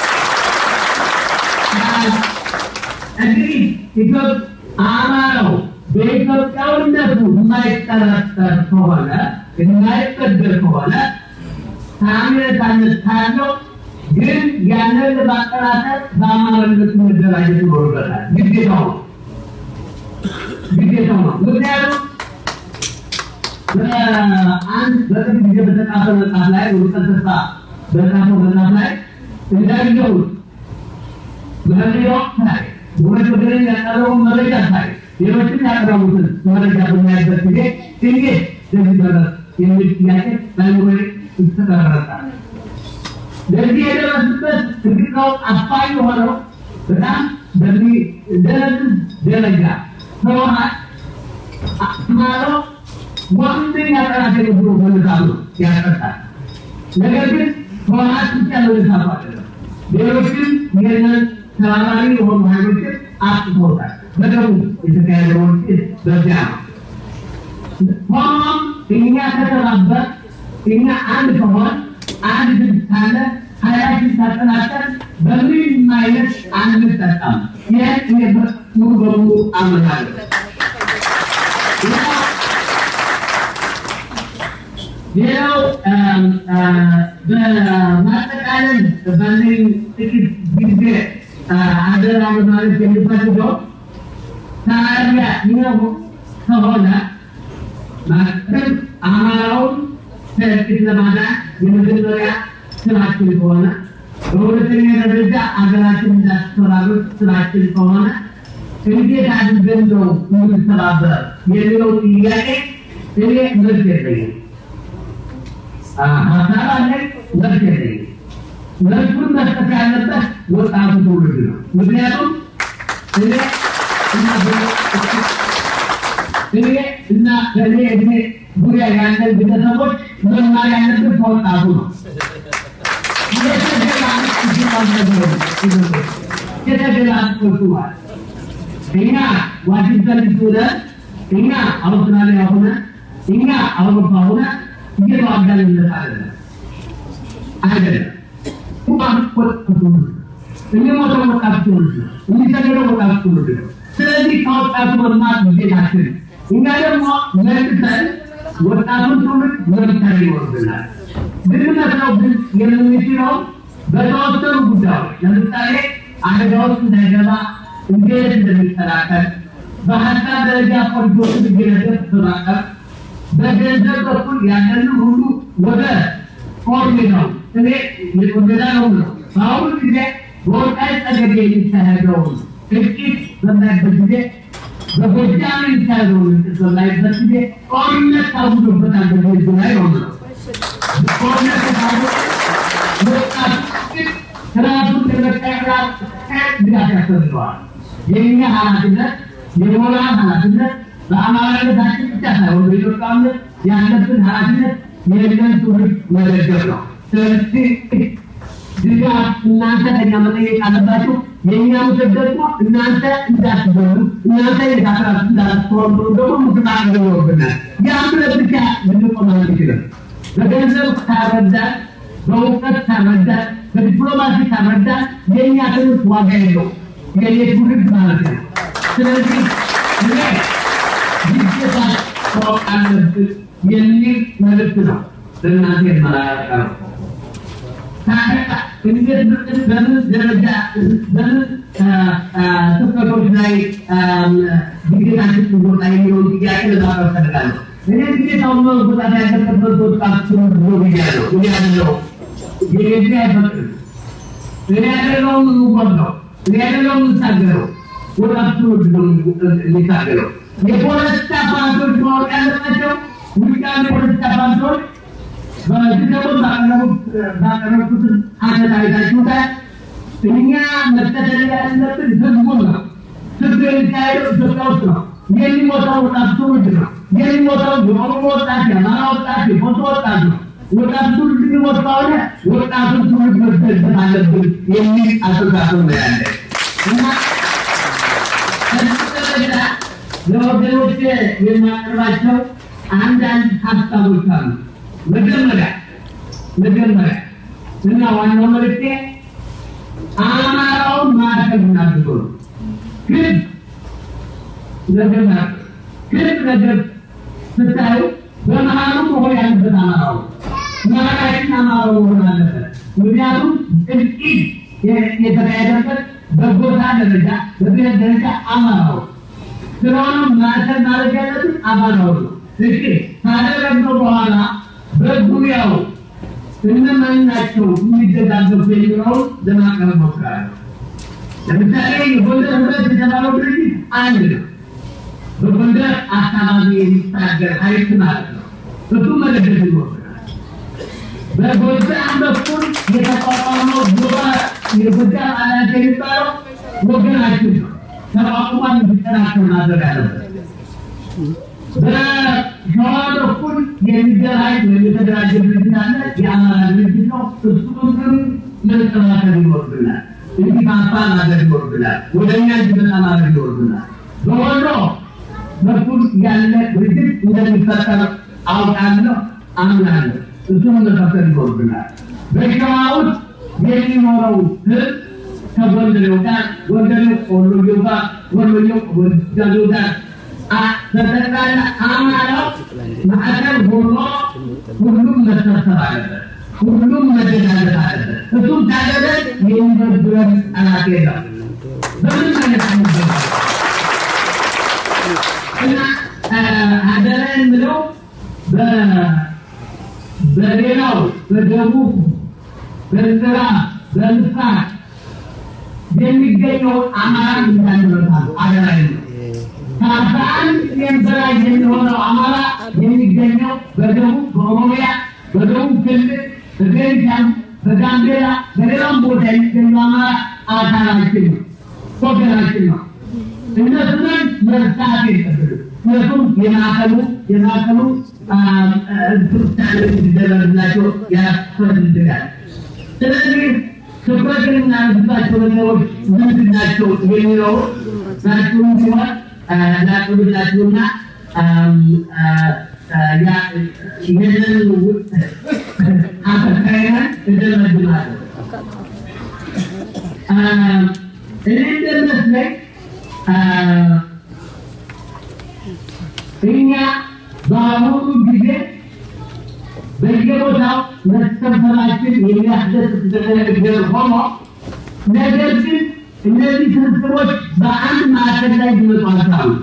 እንግዲህ አማራው በኢትዮጵያዊነቱ የማይጠራጠር ከሆነ የማይበደል ከሆነ ታምነታነት ካለው ግን ያንን ለማጠናከር በአማራነቱ መደራጀት ይኖርበታል። ግዴታው ነው ግዴታው ነው። ምክንያቱም አንድ በቅርብ ጊዜ በተጻፈ መጽሐፍ ላይ ወጣት ተስፋ በጻፈው መጽሐፍ ላይ እንዳየሁት በሌሎች ላይ ወደ ወደ ያቀረበው መረጃ ላይ ሌሎችም ያቀረቡትን መረጃ በሚያይበት ጊዜ እንዴት ለዚህ ደረስ የሚል ጥያቄ በአእምሮዬ ተጠራቀመ። ለዚህ የደረስበት ትግላው አፋኝ የሆነው በጣም በዚህ ደረጃ ሰውሃት አማራው ዋነኛ ጠላት የነበሩ መነሳቱ ያቀርታል። ነገር ግን ሰውሃት ብቻ መነሳቱ አይደለም። ሌሎችም ይህንን ተባባሪ የሆኑ ኃይሎችን አጥተውታል። በደቡብ የተካሄደውን በዚያ ነው። ሆኖም እኛ ከተባበር እኛ አንድ ከሆን አንድ ድምፅ ካለ ኃይላችን ሳጠናከር በምንም አይነት አንጠጣም። ይህን እኔ ሙሉ በሙሉ አምናለሁ። ሌላው በማጠቃለል ባለኝ ጥቂት ጊዜ አደራ ማለት የሚፈልገው ታዲያ ይኸው ከሆነ ማለትም አማራውን ከእልቂት ለማዳን የመጀመሪያ ስራችን ከሆነ በሁለተኛ ደረጃ አገራችን እንዳትተባበር ስራችን ከሆነ እንዴት አድርገን ነው የምንተባበር የሚለው ጥያቄ እኔ መልስ የለኝም። ሀሳብ አለኝ፣ መልስ የለኝም። መልሱን መስጠት ያለበት ወጣቱ ትውልድ ነው። ምክንያቱም እኔ እና እኔ እና ከእኔ እድሜ ዙሪያ ያለን ግለሰቦች መማር ያለብን ከወጣቱ ነው። የተገላበጡዋል እኛ ዋሽንግተን ዲሲ ሆነን እኛ አውስትራሊያ ሆነን እኛ አውሮፓ ሆነን እየተዋጋን እንመጣለን አይደለም። ሁሉም ወጣቱ እኔ ሞተ ወጣቱ ነው የሚሰገደው ወጣቱ ነው። ስለዚህ ከወጣቱ መማር ግዴታችን። እኛ ደግሞ መልሰን ወጣቱን ትውልድ መምከር ይኖርብናል። ብንመክረው ግን የምንችለው በተወሰኑ ጉዳዮች ለምሳሌ አደጋ ውስጥ እንዳይገባ እንዴት እንደሚከላከል በሀሳብ ደረጃ ፖሊሶችን እንዲገነዘብ በማቀፍ በገንዘብ በኩል ያለን ሁሉ ወደ ፎርሜ ነው እኔ የቆንደዳ ነው ነው በአሁኑ ጊዜ በወልቃይት ጠገዴ የሚካሄደውን እልቂት በምናይበት ጊዜ በጎጃም የሚካሄደውን እልቂት በምናይበት ጊዜ ጦርነት ታውጆበታል። በህዝብ ላይ ነው ነው ጦርነት ታውጆ ወጣቱ ራሱን ለመቀየር ድጋፍ ያስፈልገዋል። የእኛ ኃላፊነት የሞራል ኃላፊነት በአማራነታችን ብቻ ሳይሆን በኢትዮጵያነት ያለብን ኃላፊነት የእኛን ትውልድ መደገፍ ነው። ስለዚህ ድጋፍ እናንተ ከእኛ መጠየቅ አለባችሁ። የእኛ ምክር ደግሞ እናንተ እንዳትበሉ እናንተ የታስራት እንዳትሆኑ ደግሞ ምክር ይኖርብናል። ያን ብለን ብቻ ልንቆም አንችልም። በገንዘብ ካረዳን በእውቀት ካረዳን በዲፕሎማሲ ካረዳን የእኛ ትምህርት ዋጋ የለው የኔ ትውልድ ማለት ነው። ስለዚህ እኔ ግዴታ ማወቅ አለብን የሚል መልዕክት ነው ለእናንተ የማላቀርበው። ታዲያ እንዴት በምን ደረጃ በምን ትኩረቶች ላይ ግዴታችን እንወጣ የሚለውን ጥያቄ ለማቅረብ እፈልጋለሁ። እኔ ግዴታውን መወጣት ያለበት ወጣቱ ነው ብያለሁ። እኔ ያለው የኔ አይፈቅድም። እኔ ያለው ነው እኔ ያለው ምሳገረው ወጣቱ ነው የሚታገለው። የፖለቲካ ፓርቲዎች ማወቅ ያለባቸው ውጫሌ ፖለቲካ ፓርቲዎች በዚህ ባቀረቡት አነታይታችሁታል። እኛ መከተል ያለብን ህዝቡን ነው። ህዝብ የሚካሄደው ኢትዮጵያ ውስጥ ነው። የሚሞተው ወጣቱ ትውልድ ነው። የሚሞተው የኦሮሞ ወጣት፣ የአማራ ወጣት፣ የኮንሶ ወጣት ነው። ወጣቱ ትውልድ የሚሞት ከሆነ ወጣቱን ትውልድ መደገፍ አለብን የሚል አስተሳሰብ ነው ያለ እና ለወገኖቼ የማቀርባቸው አንዳንድ ሀሳቦች አሉ። መጀመሪያ መጀመሪያ እና ዋናው መልዕክቴ አማራውን ማዕከል እናድርጎ ነው። ግን ነገር ግን ነገር ስታዩ በመሃሉ መሆን ያለበት አማራው ማዕከል አማራው መሆን አለበት። ምክንያቱም ጥቂት የተካሄደበት በጎሳ ደረጃ በብሔር ደረጃ አማራው ስለሆነ ማዕከል ማድረግ ያለበት አማራው ነው። እሺ ካደረግነው በኋላ በዙሪያው እነማን ናቸው የሚደጋገፉ የሚለውን ለማቅረብ ሞክራለሁ። ለምሳሌ የጎንደር ህብረት የተባለው ድርጅት አንድ ነው። በጎንደር አካባቢ የሚታገር ኃይል ማለት ነው። እሱ መለገስ ይኖርብናል። በጎጃም በኩል የተቋቋመው ዞባ የጎጃም አላቴ የሚባለው ወገናችን ነው። ተቋቁሟን እንዲጠናከር ማድረግ አለበት። በሸዋ በኩል የሚደራጅ የሚተደራጀ ድርጅት አለ። የአማራ ድርጅት ነው። እሱንም መጠናከር ይኖርብናል። እንዲፋፋ ማድረግ ይኖርብናል። ወደ እኛ እንዲመጣ ማድረግ ይኖርብናል። በወሎ በኩል ያለ ድርጅት እንደሚፈጠር አውቃለሁ፣ አምናለሁ። እሱን መፈጠር ይኖርብናል። በሸዋ ውስጥ የሚኖረው ህዝብ ከጎንደሬው ጋር፣ ጎንደሬው ከወሎዬው ጋር፣ ወሎዬው ከጎጃሜው ጋር በጠቅላላ አማራው ማዕከል ሆኖ ሁሉም መሰብሰብ አለበት። ሁሉም መደጋገፍ አለበት። እሱም ካደረግ የሚበድረን ጠላት የለም። በምን አይነት ነው እና አደራ የምለው በሌላው በደቡብ በምዕራብ በምስራቅ የሚገኘው አማራ እንዳንረታው አደራይ ከአንድ የንበራ የሚሆነው አማራ የሚገኘው በደቡብ በኦሮሚያ በደቡብ ክልል በቤንሻንጉል በጋምቤላ በሌላም ቦታ የሚገኘው አማራ አካላችን ነው ወገናችን ነው እነሱን መርሳት የለብንም ምክንያቱም የማዕከሉ የማዕከሉ ትርታለ እንዲደረግላቸው ያስፈልጋል ስለዚህ ትኩረትና ልባቸው ነገሮች ምንድን ናቸው የሚለው ናቸው ሲሆን ላቅብላችሁና ያ ይህንን አፈካይነት እንደመድማለሁ እኔ እንደመስለኝ እኛ በአሁኑ ጊዜ በየቦታው መሰብሰባችን የሚያስደስት ነገር ሆኖ ነገር ግን እነዚህ ስብስቦች በአንድ ማዕከል ላይ ሊመጡ አልቻሉም።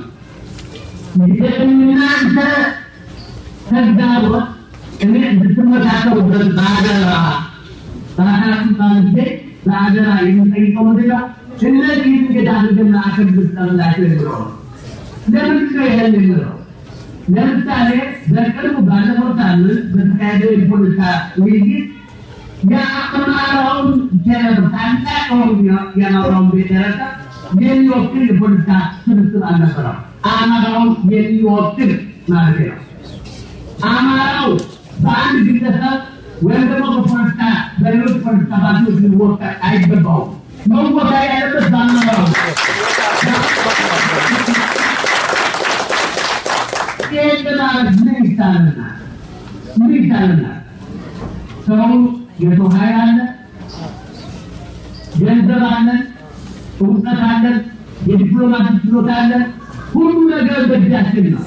እናንተ ተግዳሮት እኔ እንድትመካከሩበት በአደራ በአካል ጊዜ በአደራ የምንጠይቀው ምንድን ነው? እነዚህ እንግዳ አድርገን ማዕከል ብትጠሩላቸው የሚለው ነው። ለምንድን ነው ይሄን የሚለው? ለምሳሌ በቅርቡ ባለፈው ሳምንት በተካሄደው የፖለቲካ ውይይት የአማራውን ታላቀውን የአማራውን ብሔረሰብ የሚወክል የፖለቲካ ስብስብ አልነበረም። አማራውን የሚወክል ማለት ነው። አማራው በአንድ ግለሰብ ወይም ደግሞ በፖለቲካ በሌሎች ፖለቲካ ፓርቲዎች ሊወከል አይገባውም። መወከል ያለበት በአማራው ማለት ምን ይቻለናል? ምን ይቻለናል? ሰው የሰው ኃይል አለ፣ ገንዘብ አለ፣ እውቀት አለ፣ የዲፕሎማሲ ችሎታ አለ። ሁሉ ነገር በእጃችን ነው።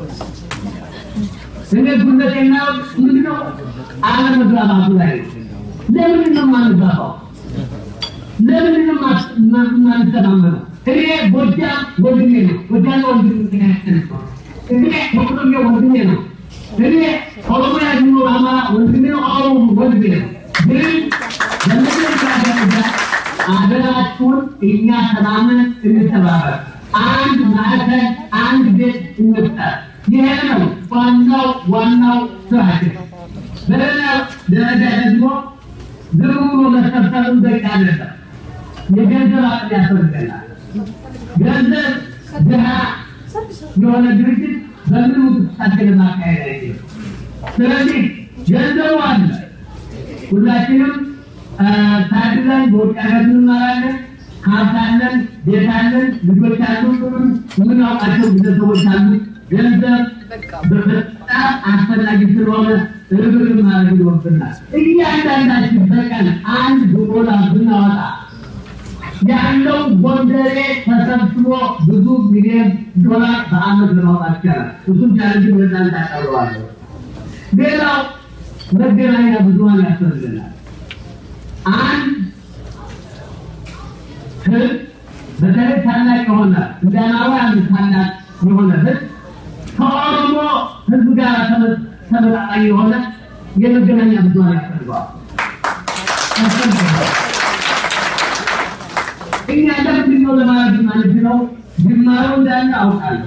እኔ ጉልበቴና ምንድነው አለመግባባቱ ላይ ለምንድን ነው የማንግባባው? ለምንድን ነው የማንተማመነው? እኔ ጎጃም ወንድሜ ነው። ጎጃም ወንድሜ ነው። እኔ ኦሮሚያ ወንድሜ ነው። እኔ ኦሮሚያ ነው አማራ ወንድሜ ነው። ኦሮሞ ወንድሜ ነው። ግን ለምን ታደርጋ አገራችሁን እኛ ተማመን እንተባበር፣ አንድ ማዕከል አንድ ቤት እንፍጠር። ይሄ ነው ዋናው ዋናው ስራችን። በሌላ ደረጃ ደግሞ ዝም ብሎ መሰብሰብን በቂ አይደለም። የገንዘብ አቅም ያስፈልገናል። ገንዘብ ድሃ የሆነ ድርጅት በምንም እንቅስቃሴ ለማካሄድ አይችልም። ስለዚህ ገንዘቡ አለ። ሁላችንም ታድለን በውጭ ሀገር እንማራለን፣ ሀብት አለን፣ ቤት አለን፣ ልጆች አሉን፣ የምናውቃቸው ቤተሰቦች አሉ። ገንዘብ በጣም አስፈላጊ ስለሆነ ርብርብ ማድረግ ይኖርብናል። እያንዳንዳችን በቀን አንድ ዶላር ብናወጣ ያለው ጎንደሬ ተሰብስቦ ብዙ ሚሊዮን ዶላር በአመት ለማውጣት ይቻላል። እሱም ቻለንጅ ወዳን ታቀርባለሁ። ሌላው መገናኛ ብዙሃን ያስፈልገናል። አንድ ህዝብ በተለይ ታላቅ የሆነ እንዳናዋ አንድ ታላቅ የሆነ ህዝብ ከኦሮሞ ህዝብ ጋር ተመጣጣኝ የሆነ የመገናኛ ብዙሃን ያስፈልገዋል። እኛ ለምንድን ነው ለማለት ማለት ነው? ጅማሬው እንዳለ አውቃለሁ።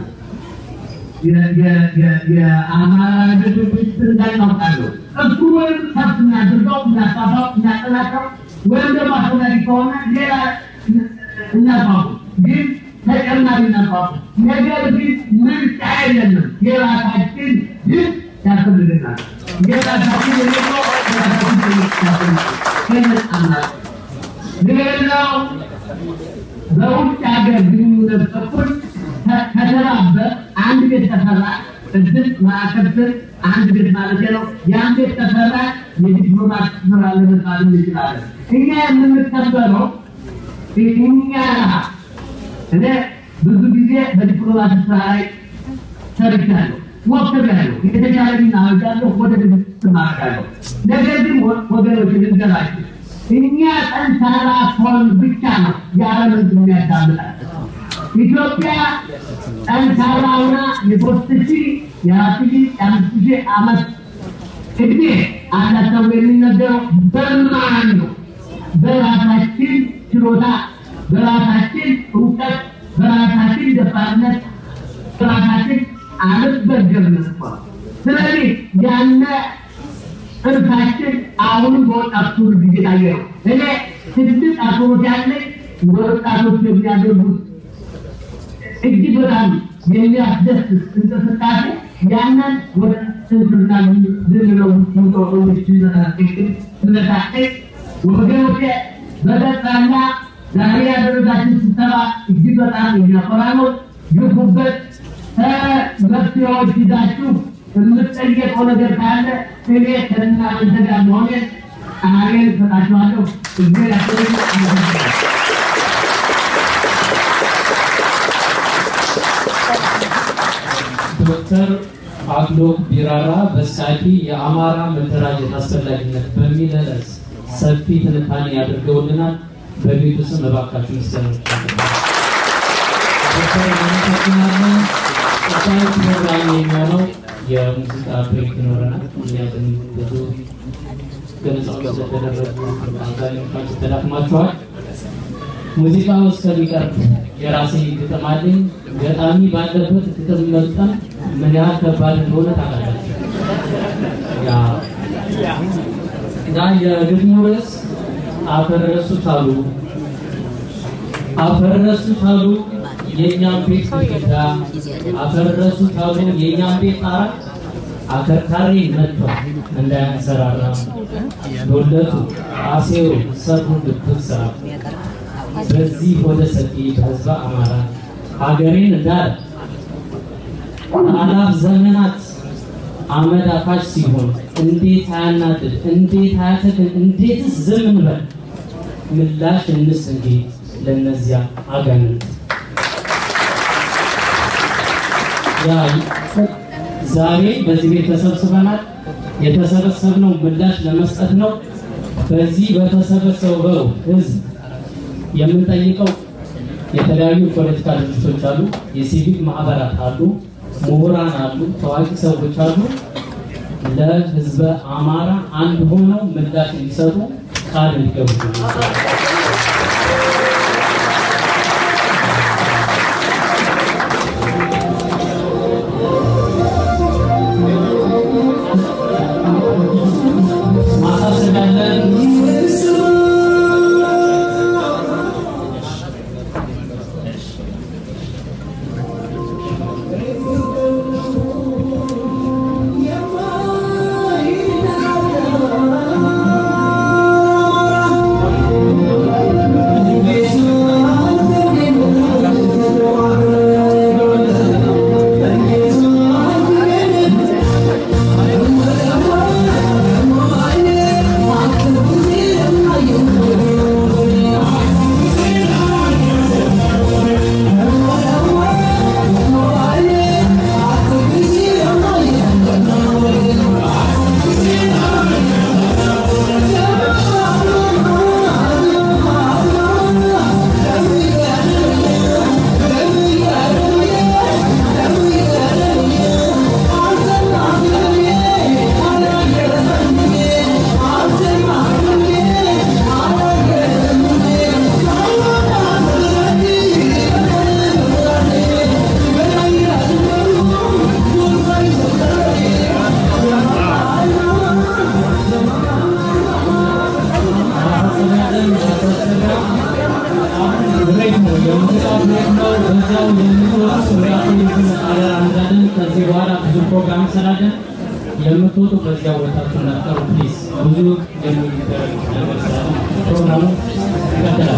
የአማራ ድርጅት እንዳለ አውቃለሁ። እሱ ወይም ከፍ እናድርገው እናፋፋው እናጠናክረው ወይም ደግሞ አስፈላጊ ከሆነ ሌላ እናፋፉ፣ ግን ተጨማሪ እናፋፉ። ነገር ግን ምርጫ የለንም። የራሳችን ግን ያስፈልገናል። የራሳችን የሌለው የራሳችን ያስፈልገናል። ሌላው በውጭ ሀገር ግንኙነት በኩል ከተባበር አንድ ቤት ተሰራ እድል ማዕከል ስር አንድ ቤት ማለት ነው። ያን ቤት ተሰራ የዲፕሎማት ስራ ለመስራት እንችላለን። እኛ የምንከበረው እኛ እኔ ብዙ ጊዜ በዲፕሎማት ስራ ላይ ሰርቻለሁ፣ ሞክሬያለሁ፣ የተቻለኝን አድርጋለሁ፣ ወደ ድርጅት ማድረጋለሁ። ነገር ግን ወገኖች ልንገራችሁ እኛ ጠንካራ ሆን ብቻ ነው የዓለምን የሚያዳምጣል። ኢትዮጵያ ጠንካራውና የሶስት ሺህ የአራት ሺህ የአምስት ሺህ ዓመት እድሜ አላቸው የሚነገረው በማን ነው? በራሳችን ችሎታ በራሳችን እውቀት በራሳችን ደፋርነት በራሳችን አልበገርነት ነው ስለዚህ ያነ እርሳችን አሁን በወጣቱ ጊዜ ታየው እኔ ትልቅ አቆም ያለ ወጣቶች የሚያደርጉት እጅግ በጣም የሚያስደስት እንቅስቃሴ ያንን ወደ ስልጣን ዝምለው ሙቶች ስለታቀቅ ስለታቀቅ ወገኖቼ በደስታና ዛሬ ያደረጋችሁ ስብሰባ እጅግ በጣም የሚያኮራ ነው ይሁበት መፍትሄዎች ይዛችሁ የምትጠየቀው ነገር ካለ እኔ ከእናንተ ጋር መሆኔን ቃሌን እሰጣችኋለሁ እግዚአብሔር ያክብርልኝ ዶክተር አክሎግ ቢራራ በስካኪ የአማራ መደራጀት አስፈላጊነት በሚል ርዕስ ሰፊ ትንታኔ ያደርገውልናል በቤቱ ስም እባካችሁ መስገን ዶክተር ማንተክናለን ቀጣይ ፕሮግራም የሚሆነው የሙዚቃ ብሬክ ይኖረናል ምክንያቱም ብዙ ገለጻዎች ስለተደረጉ አብዛኞቻችሁ ተዳክማችኋል ሙዚቃው እስከሚቀርብ የራሴ ግጥም አለኝ ገጣሚ ባለበት ግጥም መልቀም ምን ያህል ከባድ እንደሆነ ታውቃላችሁ ያ ያ የግጥሙ ርዕስ አፈረሱት አሉ አፈረሱት አሉ የኛም ቤት ግድግዳ አፈረሱት አሉ የኛም ቤት ጣራ አከርካሪ መጥቷል እንዳያንሰራራ ዶለቱ አሴሩ ሰሩ ልትሰራ በዚህ ወደ ሰፊ ህዝብ አማራ ሀገሬን እንዳለ አላፍ ዘመናት አመድ አፋሽ ሲሆን እንዴት አያናድድ እንዴት አያተክን እንዴትስ ዝም እንበል ምላሽ እንስ እንጂ ለነዚያ አጋንንት ያ ዛሬ በዚህ ቤት ተሰብስበናል የተሰበሰብነው ምላሽ ለመስጠት ነው በዚህ በተሰበሰበው ህዝብ የምንጠይቀው የተለያዩ ፖለቲካ ድርጅቶች አሉ የሲቪክ ማህበራት አሉ ምሁራን አሉ ታዋቂ ሰዎች አሉ ለህዝብ አማራ አንድ ሆነው ምላሽ እንዲሰጡ ቃል እንዲገቡ የምትወጡ በዚያ ወጣችሁ ነበር ፕሊዝ ብዙ የሚደረግ ነገር ስላለ ፕሮግራሙ ይቀጥላል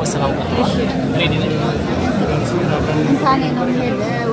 ላስተዋውቃችሁ። ሬዲ ነኝ። ታኔ ነው የሚሄደው።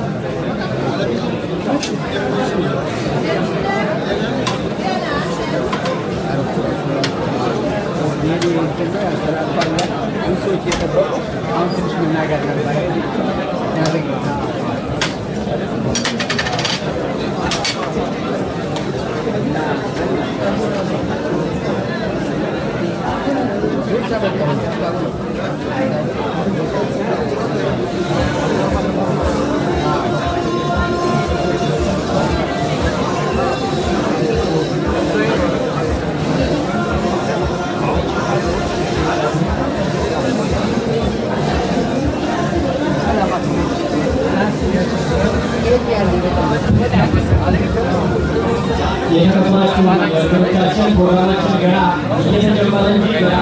የተከበራችሁ ወገኖቻችን ፕሮግራማችን ገና እየተጀመረ እንጂ ገና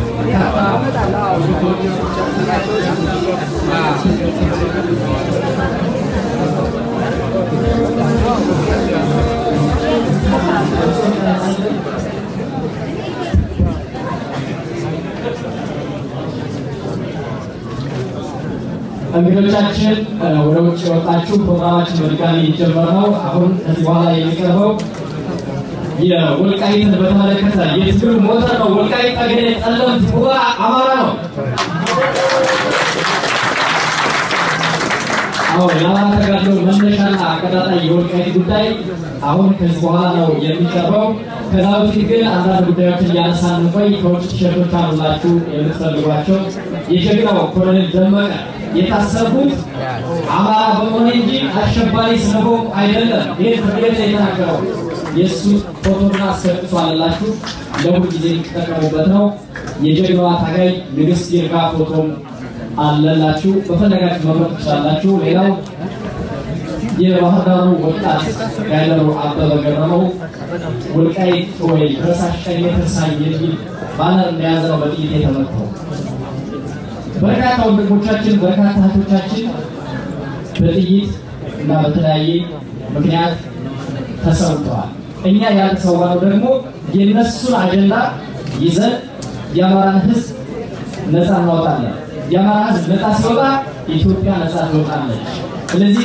እንግዶቻችን ወደ ውጭ ወጣችሁ ፕሮግራማችን በድጋሚ ሊጀመር ነው። አሁን ከዚህ በኋላ የሚቀርበው የወልቃይትን በተመለከተ የትግሉ ሞተር ነው። ወልቃይት ጠገዴ፣ ጠለምት፣ ሁመራ አማራ ነው። አሁን የአማራ ተጋድሎ መነሻና አቀጣጣይ የወልቃይት ጉዳይ አሁን ከዚህ በኋላ ነው የሚቀርበው። ከዛ በፊት ግን አንዳንድ ጉዳዮችን እያነሳን እንቆይ። ከውጭ ቲሸርቶች አሉላችሁ የምትፈልጓቸው። የጀግናው ኮሎኔል ደመቀ የታሰቡት አማራ በመሆን እንጂ አሸባሪ ስለሆኑ አይደለም። ይህ ፍርድ የተናገረው የእሱ ፎቶና አስቀምጦ አለላችሁ ለሁሉ ጊዜ የሚጠቀሙበት ነው። የጀግናዋ ታጋይ ንግስት ይርጋ ፎቶም አለላችሁ፣ በፈለጋችሁ መምረጥ ትችላላችሁ። ሌላው የባህር ዳሩ ወጣት ጋይለሩ አበበ ገረመው ወልቃይት ወይ ረሳሽ ቀኝ ተሳይ የሚል ባነር እንደያዘ ነው በጥይት የተመታው። በርካታ ወንድሞቻችን በርካታ እህቶቻችን በጥይት እና በተለያየ ምክንያት ተሰውተዋል። እኛ ያልተሰዋነው ደግሞ የነሱን አጀንዳ ይዘን የአማራን ህዝብ ነፃ እናወጣለን። የአማራ ህዝብ ነፃ ሲወጣ ኢትዮጵያ ነፃ ትወጣለች። ስለዚህ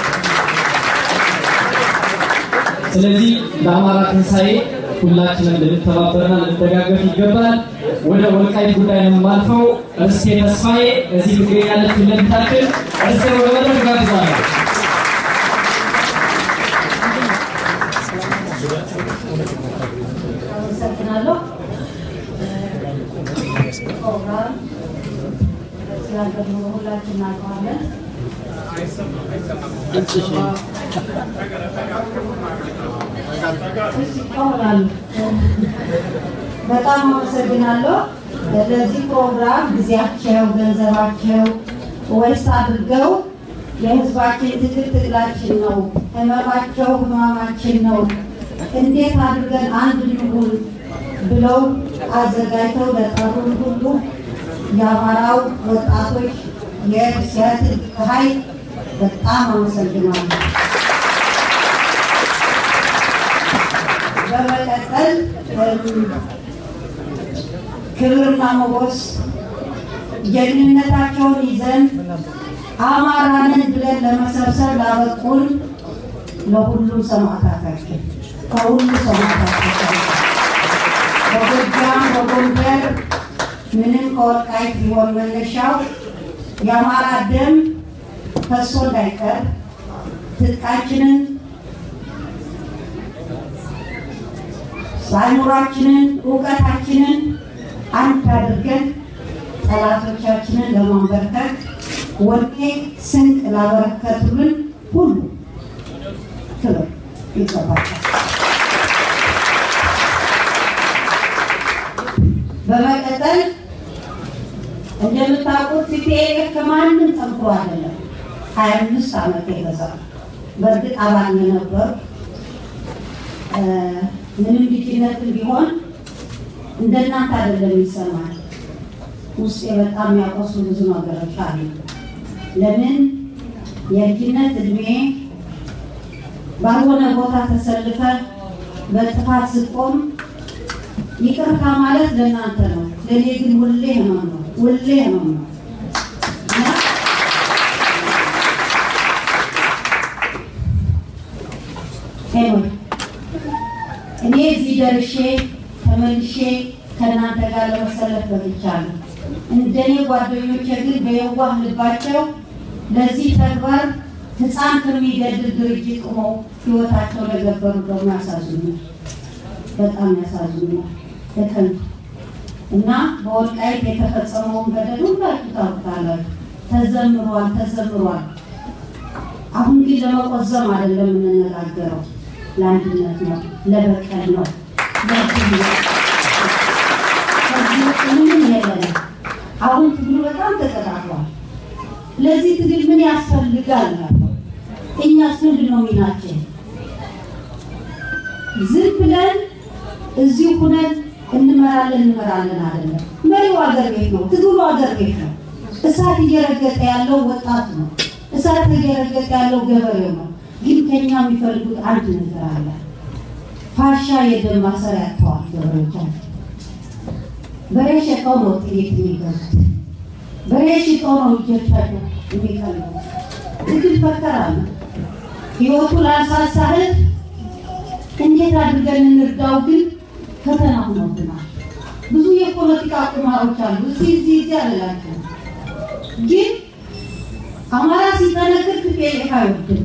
ስለዚህ ለአማራ ትንሳኤ ሁላችንም ልንተባበርና ልንደጋገፍ ይገባል። ወደ ወልቃይት ጉዳይ ነው የማልፈው። እርስቴ ተስፋዬ እዚህ ትገኛለች ፊት ለፊታችን። እርስቴ ወደ መድረክ ጋብዛለሁ። አመሰግናለሁ። ፕሮግራም ስላልተደረገ ሁላችን እናውቀዋለን። በጣም አመሰግናለሁ። ለዚህ ፕሮግራም ጊዜያቸው ገንዘባቸው ወይስ አድርገው የህዝባችን ትግል ትግላችን ነው፣ ህመማቸው ህመማችን ነው፣ እንዴት አድርገን አንድ ልሁን ብለው አዘጋጅተው ለጠሩን ሁሉ የአማራው ወጣቶች የሲያትል ኃይል በጣም አመሰግናለሁ። በመቀጠል ክብርና ሞገስ ጀግንነታቸውን ይዘን አማራንን ብለን ለመሰብሰብ ላበቁን ለሁሉም ሰማዕታታችን ከሁሉ ሰማዕታታችን በጎጃም በጎንደር ምንም ከወልቃይት ቢሆን መነሻው የአማራ ደም ፈሶ እንዳይቀር ትጥቃችንን ሳይኖራችንን እውቀታችንን አንድ አድርገን ጠላቶቻችንን ለማንበርከክ ወኔ ስንቅ ላበረከቱልን ሁሉ ክብር ይገባቸዋል። በመቀጠል እንደምታውቁት ሲፒኤልኤፍ ከማንም ጠንክሮ አይደለም። ሀያ አምስት ዓመት የገዛው በእርግጥ አባል ነበር። ምንም ልጅነት ቢሆን እንደናንተ አይደለም ይሰማል። ውስጤ በጣም ያቆሱ ብዙ ነገሮች አሉ። ለምን የልጅነት እድሜ ባልሆነ ቦታ ተሰልፈ በጥፋት ስትቆም ይቅርታ ማለት ለእናንተ ነው፣ ለኔ ግን ሁሌ ህመም ነው። ሁሌ ነው ሄሎ እኔ እዚህ ደርሼ ተመልሼ ከእናንተ ጋር ለመሰለፍ በልቻለሁ። እንደኔ ጓደኞቼ ግን በየዋህ ልባቸው ለዚህ ተግባር ህፃን ከሚገድል ድርጅት ቆመው ህይወታቸው ለገበሩ ደግሞ ያሳዝኑኛል፣ በጣም ያሳዝኑኛል። ለከንቱ እና በወልቃይት የተፈጸመውን በደል ሁላችሁ ታውቃላችሁ። ተዘምሯል ተዘምሯል። አሁን ግን ለመቆዘም አይደለም የምንነጋገረው፣ ለአንድነት ነው፣ ለበቀል ነው። አሁን ትግሉ በጣም ተቀጣጥሏል። ለዚህ ትግል ምን ያስፈልጋል? እኛስ ምንድን ነው ሚናችን? ዝም ብለን እዚህ ሆነን እንመራለን እንመራለን አይደለም። መሪው ሀገር ቤት ነው፣ ትግሉ ሀገር ቤት ነው። እሳት እየረገጠ ያለው ወጣት ነው፣ እሳት እየረገጠ ያለው ገበሬው ነው። ግን ከኛ የሚፈልጉት አንድ ነገር አለ። ፋሻ የደም ማሰሪያ ያጥተዋል ገበሬዎቻችን። በሬ ሸጠው ነው ጥይት የሚገዙት፣ በሬ ሸጠው ነው እጆቻቸው የሚቀልቡት። ትግል ፈተራል። ህይወቱ ላንሳሳህል እንዴት አድርገን እንርዳው? ግን ፈተና ሆኖብናል። ብዙ የፖለቲካ ቁማሮች አሉ። እዚህ እዚህ እዚህ አላላችሁ። ግን አማራ ሲጠነክር ትፔልካ አይወድም።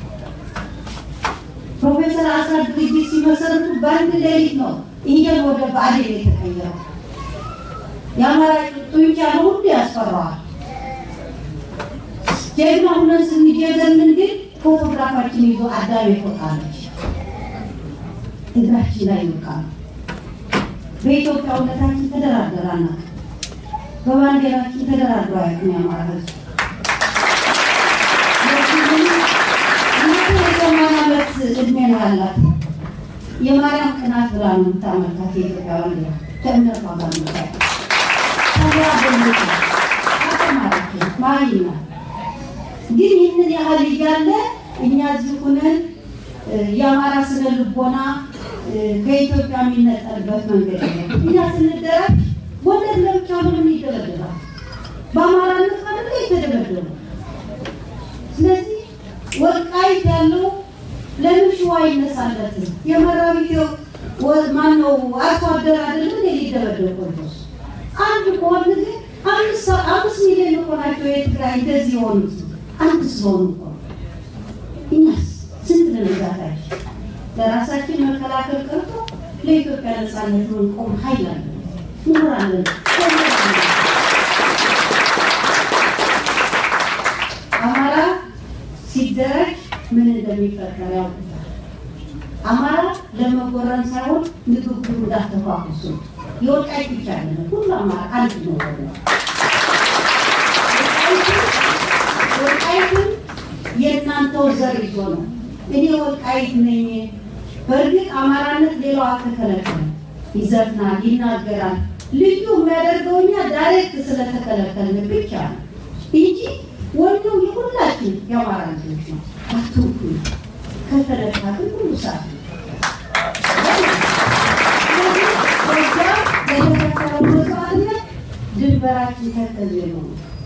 ፕሮፌሰር አስራት ድርጅት ሲመሰርቱ በአንድ ሌሊት ነው ይሄን ወደ ባዕድ የተቀየረው። የአማራ ጡንቻ ነው ሁሉ ያስፈራዋል። ጀግና ሆነን ስንጀገርን ግን ፎቶግራፋችን ይዞ አዳሚ ይወጣለች፣ እግራችን ላይ ይወጣል። በኢትዮጵያውነታችን ተደራደራና በባንዲራችን ተደራድሮ አያውቅም የአማራ ህዝብ። የማናለት እድሜ ነው ያላት። የማርያም ቅናት ብላ ነው የምታመልካት የኢትዮጵያ ባንዲራ ከእምነቷ ጋር ነው ታዲያ በእምነቷ አተማራችን ማይና ግን ይህንን ያህል እያለ እኛ እዚህ ሆነን የአማራ ስነ ልቦና ከኢትዮጵያ የሚነጠልበት መንገድ ነው። እኛ ስንደራጅ ወለድ ለብቻ ምን ይደረጋል? በአማራነት ማለት የተደረገው። ስለዚህ ወልቃይት ያለው ለምን ሸዋ ይነሳለት? የመራቢው ማነው አርሶ አደር አይደለም ሊደረደው ቆንጆስ አንድ ቆን ግን አምስት አምስት ሚሊዮን ቆናቸው የትግራይ እንደዚህ ሆኑት አንድ ሰው ነው። እኛስ ስንት ለነዛታች ለራሳችን መከላከል ቀርቶ ለኢትዮጵያ ነፃነት ቆም ኃይል አለ ኑራለን። አማራ ሲደረግ ምን እንደሚፈጠር ያውቃል። አማራ ለመጎረን ሳይሆን ንግግሩ እንዳተፋኩሱ የወልቃይት ብቻ አይደለም፣ ሁሉ አማራ አንድ ነው። ወልቃይት የእናንተው ዘር ይዞ ነው። እኔ ወልቃይት ነኝ። በእርግጥ አማራነት ሌላው አልተከለከለም፣ ይዘፍናል፣ ይናገራል። ልዩ የሚያደርገውኛ ዳይሬክት ስለተከለከልን ብቻ ነው እንጂ ወንዱ የሁላችን የአማራ ልጆች ነው። አትውኩ ከተለካቱ ሁሉ ሰዓት ድንበራችን ተከዜ ነው።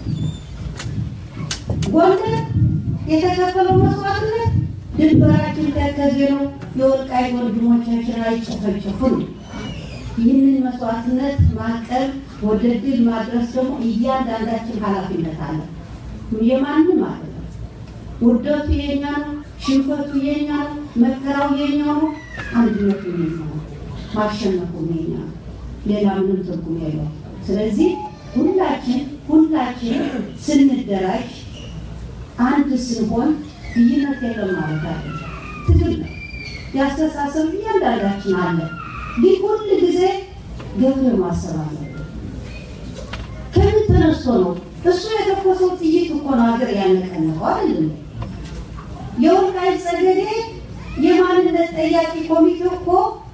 ጎንደር የተከፈለው መስዋዕትነት ድንበራችን ተከዜ ነው። የወልቃይት ወንድሞቻችን አይጨፈጨፉ። ይህንን መስዋዕትነት ማቀብ ወደ ድል ማድረስ ደግሞ እያንዳንዳችን ኃላፊነት አለ። የማንም አይደለም። ውርደቱ የኛ ነው፣ ሽንፈቱ የኛ ነው፣ መከራው የኛ ነው፣ አንድነቱ የኛ ነው፣ ማሸነፉ የኛ ነው። ሌላ ምንም ትርጉም የለውም። ስለዚህ ሁላችን ሁላችን ስንደራጅ አንድ ስንሆን ልዩነት የለም ማለት አይደለም። ትግል ነው። ያስተሳሰብ እያንዳንዳችን አለ። ግን ሁሉ ጊዜ ገብቶ ማሰብ አለብን። ከምን ተነስቶ ነው? እሱ የተኮሰው ጥይት እኮ ነው ሀገር ያነቀነቀው አይደለም። የወልቃይት ጠገዴ የማንነት ጠያቂ ኮሚቴ እኮ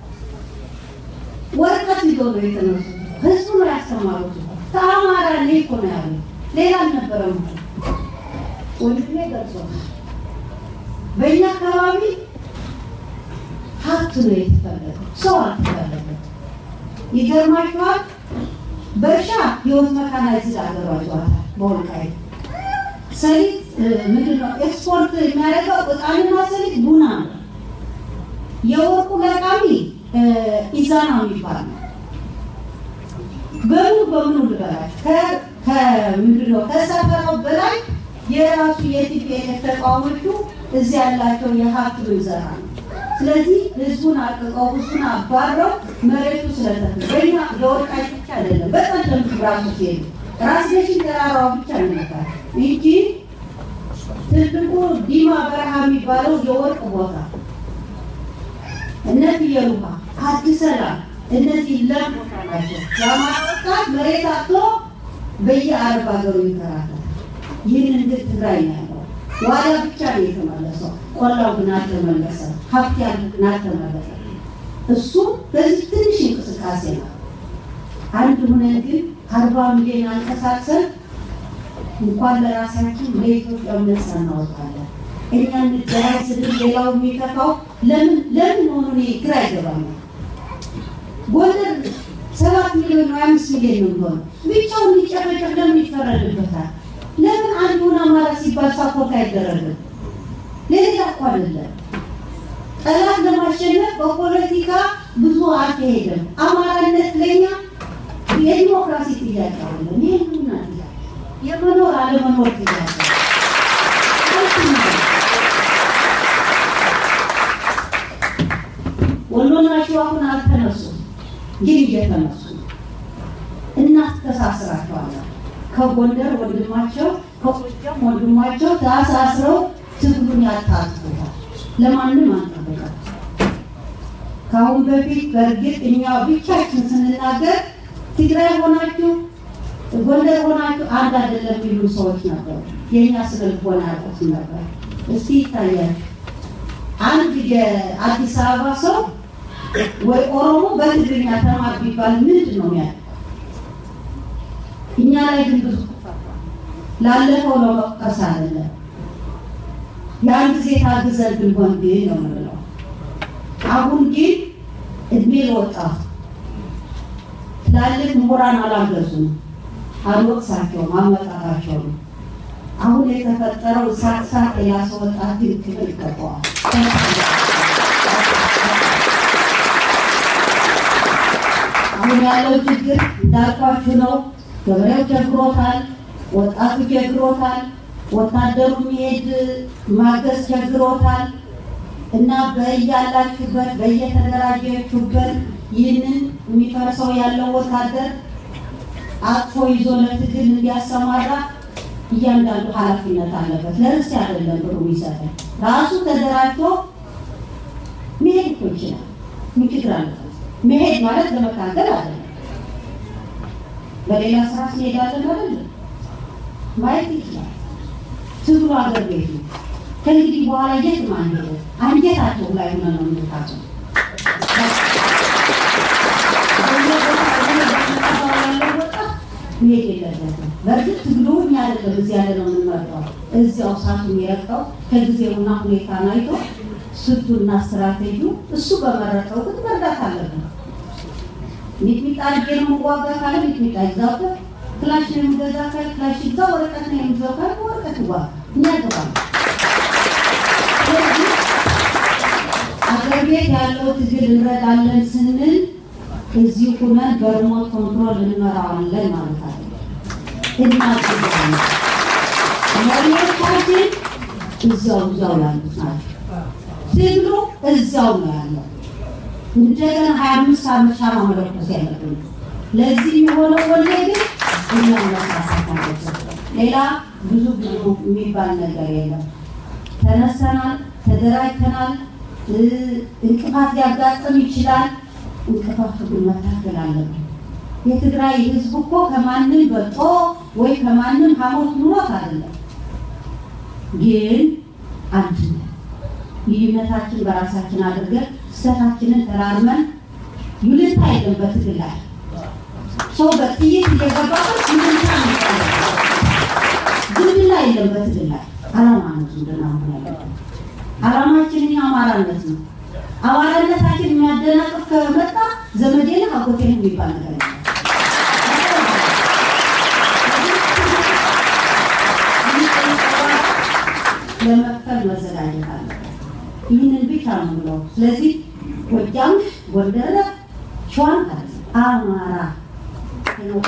ወረቀት ይዞ ነው የተነሱት። ህዝቡ ነው ያስተማሩት። ተአማራ ላይ እኮ ነው ያለው፣ ሌላ አልነበረም። ወንድሜ ገልጾታል። በእኛ አካባቢ ሀብት ነው የተፈለገው፣ ሰው አልተፈለገም። ይገርማችኋል፣ በሻ ህይወት መካናይዝድ አደረጓታል በወልቃይት ሰሊጥ ምንድነው ኤክስፖርት የሚያደርገው ዕጣንና ሰሊጥ ቡና ነው የወርቁ ለቃሚ ኢዛና የሚባል በሙ በሙ ልበላችሁ ከምንድነው ከሰፈራው በላይ የራሱ የቲፒኤልኤፍ ተቃዋሚዎቹ እዚህ ያላቸው የሀብት ብዛት ነው ስለዚህ ህዝቡን አጥቀው ህዝቡን አባረው መሬቱ ስለተፈረኛ የወርቃይት ብቻ አይደለም በጣም ተምራሱ ሲሄዱ ራስሽን ተራራው ብቻ ነው ነበር እንጂ ትልቁ ዲማ በረሃ የሚባለው የወርቅ ቦታ እነዚህ የሩሃ አዲስ ሰላም እነዚህ ለቦታ ናቸው ያማጣት መሬት አጥቶ በየአረብ ሀገሩ ይከራከራል ይህንን ግን ትግራይ ነው ዋላ ብቻ ነው የተመለሰው ቆላው ግን አልተመለሰ ሀብት ያለው ግን አልተመለሰ እሱ በዚህ ትንሽ እንቅስቃሴ ነው አንድ ሆነ ግን አርባ ሚሊዮን አንቀሳቅሰን እንኳን ለራሳችን ለኢትዮጵያ ነፃ እናወጣለን እኛ እንደራስ ሌላው የሚከፋው ለምን ለምን ሆኖ ይግራ ይገባል ጎንደር ሰባት ሚሊዮን ነው አምስት ሚሊዮን ነው ብቻውን ይጨፈጨፍ ለምን ይፈረድበታል ለምን አንዱና አማራ ሲባል ሳፖርት አይደረግም ሌላ እኮ አይደለም ጠላት ለማሸነፍ በፖለቲካ ብዙ አትሄድም አማራነት ለኛ የዲሞክራሲ ጥያቄ አይደለም ይሄንና የመኖር አለመኖር ጥያቄ ወሎና ሸዋውን አልተነሱ ግን እየተነሱ እናስተሳስራቸዋለን ከጎንደር ወንድማቸው ከጎጃም ወንድማቸው ታሳስረው ትግሉን ያጣጥፉታል ለማንም አንጠብቃቸው ካሁን በፊት በርግጥ እኛ ብቻችን ስንናገር ትግራይ ሆናችሁ ጎንደር ሆናችሁ አንድ አይደለም የሚሉ ሰዎች ነበሩ የኛ ስለልቦና ያውቁት ነበር እስቲ ይታያል አንድ የአዲስ አበባ ሰው ወይ ኦሮሞ በትግርኛ ተማር ቢባል ምንድን ነው ያ እኛ ላይ ግን ብዙ ላለፈው ነው መቀስ አይደለም ያን ጊዜ ታግዘን ቢሆን ግን ነው ማለት አሁን ግን እድሜ ለወጣት ትላልቅ ምሁራን አላገዙም አልወቅሳቸው ማመጣታቸው አሁን የተፈጠረው ሳሳ ያሰ ወጣት ግን ክብር ይገባዋል አሁን ያለው ችግር እንዳልኳችሁ ነው ገበሬው ቸግሮታል ወጣቱ ቸግሮታል ወታደሩ የሚሄድ ማገዝ ቸግሮታል እና በእያላችሁበት በየተደራጃችሁበት ይህንን የሚፈርሰው ያለው ወታደር አጥፎ ይዞ ለትግል እንዲያሰማራ እያንዳንዱ ኃላፊነት አለበት ለርስት አይደለም ብሩ ይሰጣል ራሱ ተደራጅቶ መሄድ ይችላል ምክንያት መሄድ ማለት ለመታገል አይደለም በሌላ ስራ ሲሄዳለን አይደል ማየት ይችላል ትግሉ አገር ቤት ነው ከእንግዲህ በኋላ የት ማንሄድ አንጀታቸው ላይ ሆነ ነው የምታቸው መሄድ የለበትም በእርግጥ ትግሉ እኛ አይደለም እዚህ ያለ ነው የምንመርጠው እዚያው ሳቱ የሚረቀው ከጊዜውና ሁኔታ ናይቶ ስልቱና ስትራቴጂው እሱ በመረጠው ግን መርዳት አለብን ሚጥሚጣ ጀርሞ ዋጋ ካለ ሚጥሚጣ ይዛው ክላሽ ነው የሚገዛ ካለ ክላሽ ይዛው ወረቀት ነው የሚገዛ ካለ ወረቀት ዋጋ እናደርጋለን አገር ቤት ያለው ትግል እንረዳለን ስንል እዚህ ሆነን በሪሞት ኮንትሮል እንመራዋለን ማለት አይደለም እናደርጋለን መሪዎቻችን እዛው እዛው ያሉት ናቸው ትግሉ እዛው ነው ያለው እንደገና ሀያ አምስት ዓመት ሻማ መለኮስ ያለብን ለዚህ የሆነው ወለድ እኛ እናሳሳታለን ሌላ ብዙ ብዙ የሚባል ነገር የለም ተነስተናል ተደራጅተናል እንቅፋት ሊያጋጥም ይችላል እንቅፋቱ ግን መታገል አለብን የትግራይ ህዝብ እኮ ከማንም በጦ ወይ ከማንም ሀሞት ኑሮት አይደለም ግን አንድ ልዩነታችን በራሳችን አድርገን ስተታችንን ተራርመን ይልታ አይደለም ትግላይ ሰው በጥይት እየገባበት ይልታ ነው ግድላ አይደለም ትግላይ አላማ ነው እንደናም ያለው አላማችን አማራነት ነው አማራነታችን የሚያደናቅፍ ከመጣ ዘመዴና አጎቴን የሚባል ነገር ነው ለመክፈል መዘጋጀት አለበት። ይህንን ብቻ ነው ብለው ስለዚህ ጎጃም ጎንደር ሸዋን አማራ ነው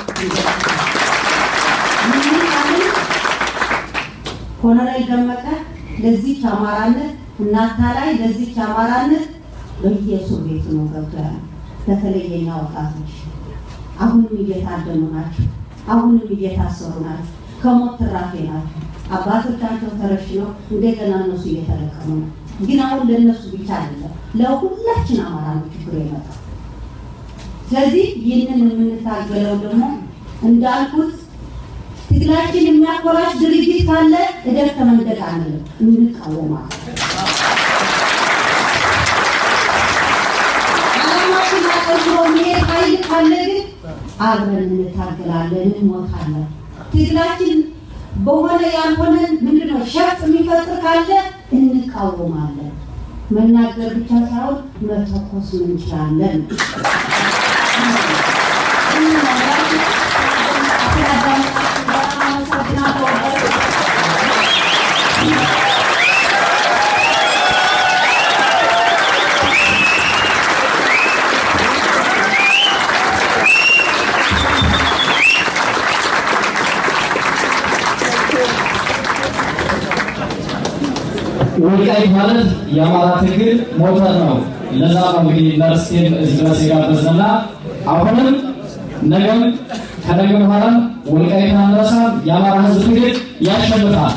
ኮሎኔል ደመቀ ለዚህ አማራነት እናታ ላይ ለዚህ አማራነት በየሱስ ቤት ነው ገብቷል። በተለየኛ ወጣቶች አሁንም እየታደኑ ናቸው። አሁንም እየታሰሩ ናቸው። ከሞት ተራፊ ናቸው። አባቶቻቸው ተረሽነው እንደገና እነሱ እየተለቀሙ ነው። ግን አሁን ለነሱ ብቻ አይደለም ለሁላችን አማራ ነው ችግር የመጣው። ስለዚህ ይህንን የምንታገለው ደግሞ እንዳልኩት ትግላችን የሚያኮራሽ ድርጅት ካለ እደር ተመንደቅ አንልም፣ እንቃወማለን። ዓላማችን አጠንክሮ መሄድ ኃይል ካለ ግን አብረን እንታገላለን፣ እንሞታለን። ትግላችን በሆነ ያልሆነ ምንድነው ሸፍ የሚፈጥር ካለ እንቃወማለን። መናገር ብቻ ሳይሆን መተኮስ እንችላለን። ወልቃይት ማለት የአማራ ትግል ሞተር ነው። ለዛ ነው እንግዲህ ነርስቴም እዚህ ድረስ የጋበዝንና አሁንም ነገም ከነገ በኋላም ወልቃይትን አንረሳም። የአማራ ሕዝብ ትግል ያሸንፋል።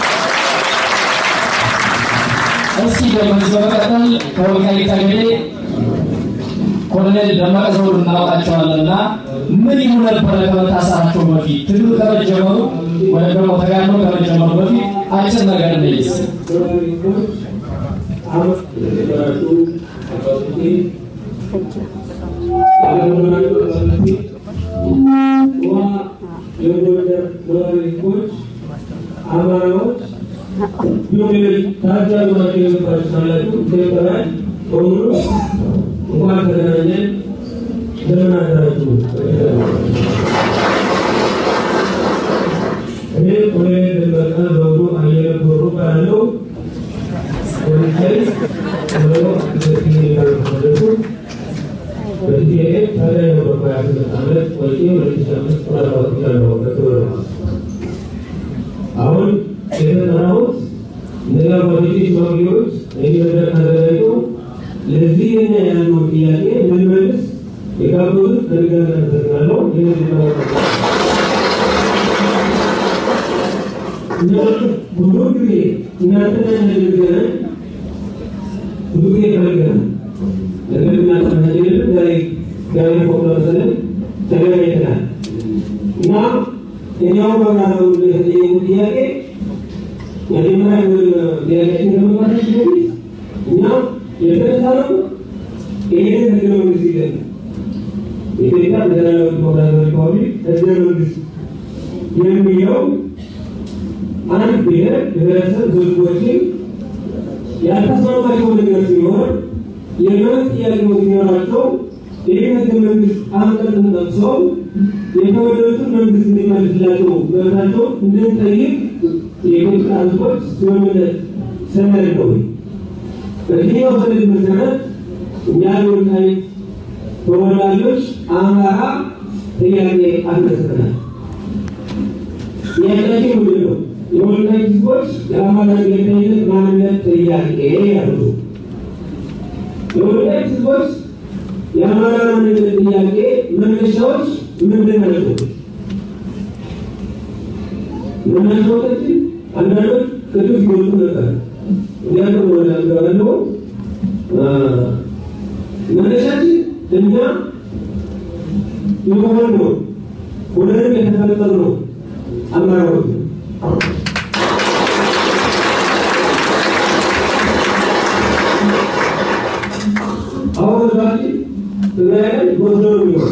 እስኪ ደግሞ እዚህ በመቀጠል ከወልቃይት ጠገዴ ኮሎኔል ደመቀ ዘውዱ እናውቃቸዋለንና ምን ይሉ ነበር ከመታሰራቸው በፊት ትግሉ ከመጀመሩ ወይም ደግሞ ተጋድሎ ከመጀመሩ በፊት አጭር ነገር እንይዝ። አማራዎች ዩኒቨርሲቲ ታዛዥ የነበራችሁ ተባባሪ በሙሉ እንኳን ተገናኘን። እንደምን አደራችሁ? እኔ ኮሎኔል ደመቀ ዘውዱ አየለ ቦሩ ባለው ወልቃይት ወሎ ተከታታይ በዚህ ታዲያ የወጣው አመት ወይም ሁለት ሺህ አምስት ፕሮግራም ያለው በተወራ አሁን የተጠራሁት ነገር ወዲህ ማግኘት እንደገና ተደረገ ለዚህ ያለው ጥያቄ ለመልስ የጋብዙት ነገር ተደረገው ይሄን ነው ነው ብዙ ጊዜ እናንተ ነገር ብዙ ጊዜ ተነገረ ነገር እናንተ ነገር ዛሬ ዛሬ ፎቶሰለ ተገናኝተናል እና እኛው ባናው ጥያቄ የመጀመሪያ ጥያቄ እንደማለት ነው እና የተነሳው ይሄ ነገር ነው እዚህ ጋር ኢትዮጵያ በደረጃው ፕሮግራም ሪፖርት ተደረገ የሚለው አንድ ብሔር ብሔረሰብ ህዝቦችን ያልተስማማቸው ነገር ሲኖር የመብት ጥያቄዎች ሲኖራቸው ይህን ህገ መንግስት አንቀጽን ጠቅሰው የተወደዱትን መንግስት እንዲመልስላቸው መብታቸው እንድንጠይቅ የኢትዮጵያ ህዝቦች ስምምነት ሰነድ ነው። በዚህኛው ሰነድ መሰረት እኛ የወልቃይት ተወላጆች አማራ ጥያቄ አንስተናል። ጥያቄያችን ምንድን ነው? የወልቃይት ህዝቦች የአማራ ብሔርተኝነት ማንነት ጥያቄ ያሉ የወልቃይት ህዝቦች የአማራ ማንነት ጥያቄ መነሻዎች ምንድን ናቸው? መነሻዎች አንዳንዶች ቅዱስ ይወጡ ነበር ያለው ወላጆች ነው መነሻችን እኛ የሆነው ነው ወደረም የተፈጠረ ነው አማራዎች አሁን ዛሬ ትግራይ ጎንደር ነው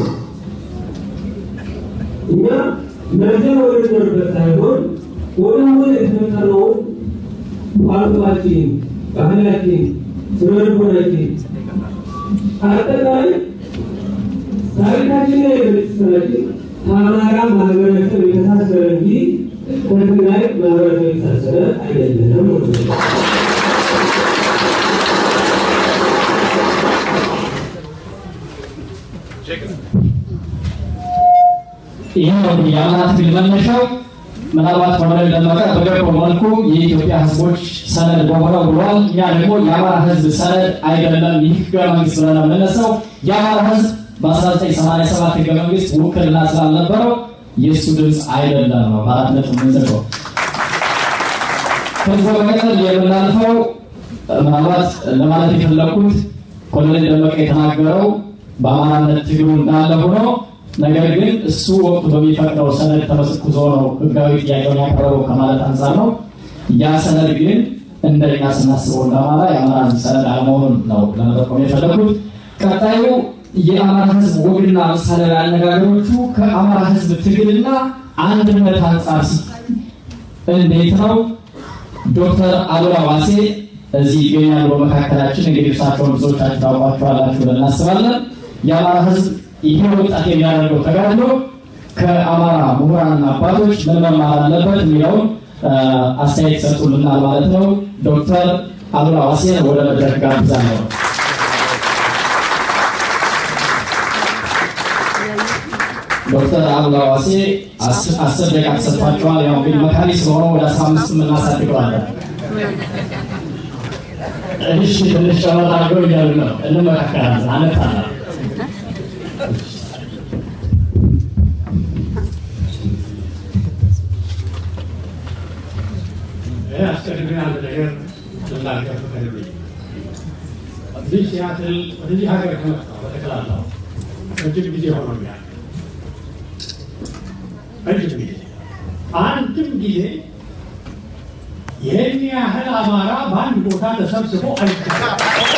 እኛ ነዚህ ወደረበት ሳይሆን ወደሆነ የተፈጠረው ቋንቋችን ባህላችን ስነልቦናችን አጠቃላይ ታሪካችን ላይ በተሰራችን አማራ ማህበረሰብ የተሳሰረ እንጂ ከትግራይ ማህበረሰብ የተሳሰረ አይደለም። አይደለም። ይህ የአማራ ትግል መነሻው ምናልባት ኮሎኔል ደመቀ በገባው መልኩ የኢትዮጵያ ህዝቦች ሰነድ በሆነው ብሏል። እኛ ደግሞ የአማራ ህዝብ ሰነድ አይደለም ይህ ህገ መንግስት ብለን የምነሳው የአማራ ህዝብ በአስራ ዘጠኝ ሰማንያ ሰባት ህገ መንግስት ውክልና ስላልነበረው የእሱ ድምፅ አይደለም ነው በአራት ነጥብ የምንዘጋው። ከዚህ በመቀጠል የምናልፈው ምናልባት ለማለት የፈለኩት ኮሎኔል ደመቀ የተናገረው በአማራነት ትግሉ እንዳለ ሆኖ ነገር ግን እሱ ወቅቱ በሚፈቅደው ሰነድ ተመስርቶ ነው ህጋዊ ጥያቄውን ያቀረበው ከማለት አንፃር ነው። ያ ሰነድ ግን እንደኛ ስናስበው ለማራ የአማራ ሰነድ አለመሆኑን ነው ለመጠቆም የፈለኩት። ቀጣዩ የአማራ ህዝብ ወግና ምሳሌያዊ አነጋገሮቹ ከአማራ ህዝብ ትግልና አንድነት አንፃር እንዴት ነው? ዶክተር አሉላ ዋሴ እዚህ ይገኛሉ በመካከላችን። እንግዲህ እርሳቸውን ብዙዎቻችሁ ታውቋቸዋላችሁ ብለን እናስባለን። የአማራ ህዝብ ይሄ ወጣት የሚያደርገው ተጋድሎ ከአማራ ምሁራንና አባቶች ምን መማር አለበት የሚለውን አስተያየት ሰጡልናል ማለት ነው። ዶክተር አሉላ ዋሴ ወደ መድረክ ጋብዛለሁ። ዶክተር አሉላ ዋሴ አስር ደቂቃ ተሰጥቷቸዋል። ያው እንግዲህ መካሪ ስለሆነ ወደ አስራ አምስት እናሳድገዋለን። እሺ ትንሽ ጨዋታ አድርገው እያሉ ነው። እንመካከራለን አነታለን። አስቀድሜ አንድ ነገር ልናገር ፈለግኩኝ። እዚህ ሲያትል ወደዚህ ሀገር ከመጣሁ በጠቅላላው ረጅም ጊዜ ሆኖኛል። ረጅም ጊዜ አንድም ጊዜ ይህን ያህል አማራ በአንድ ቦታ ተሰብስቦ አይቻልም።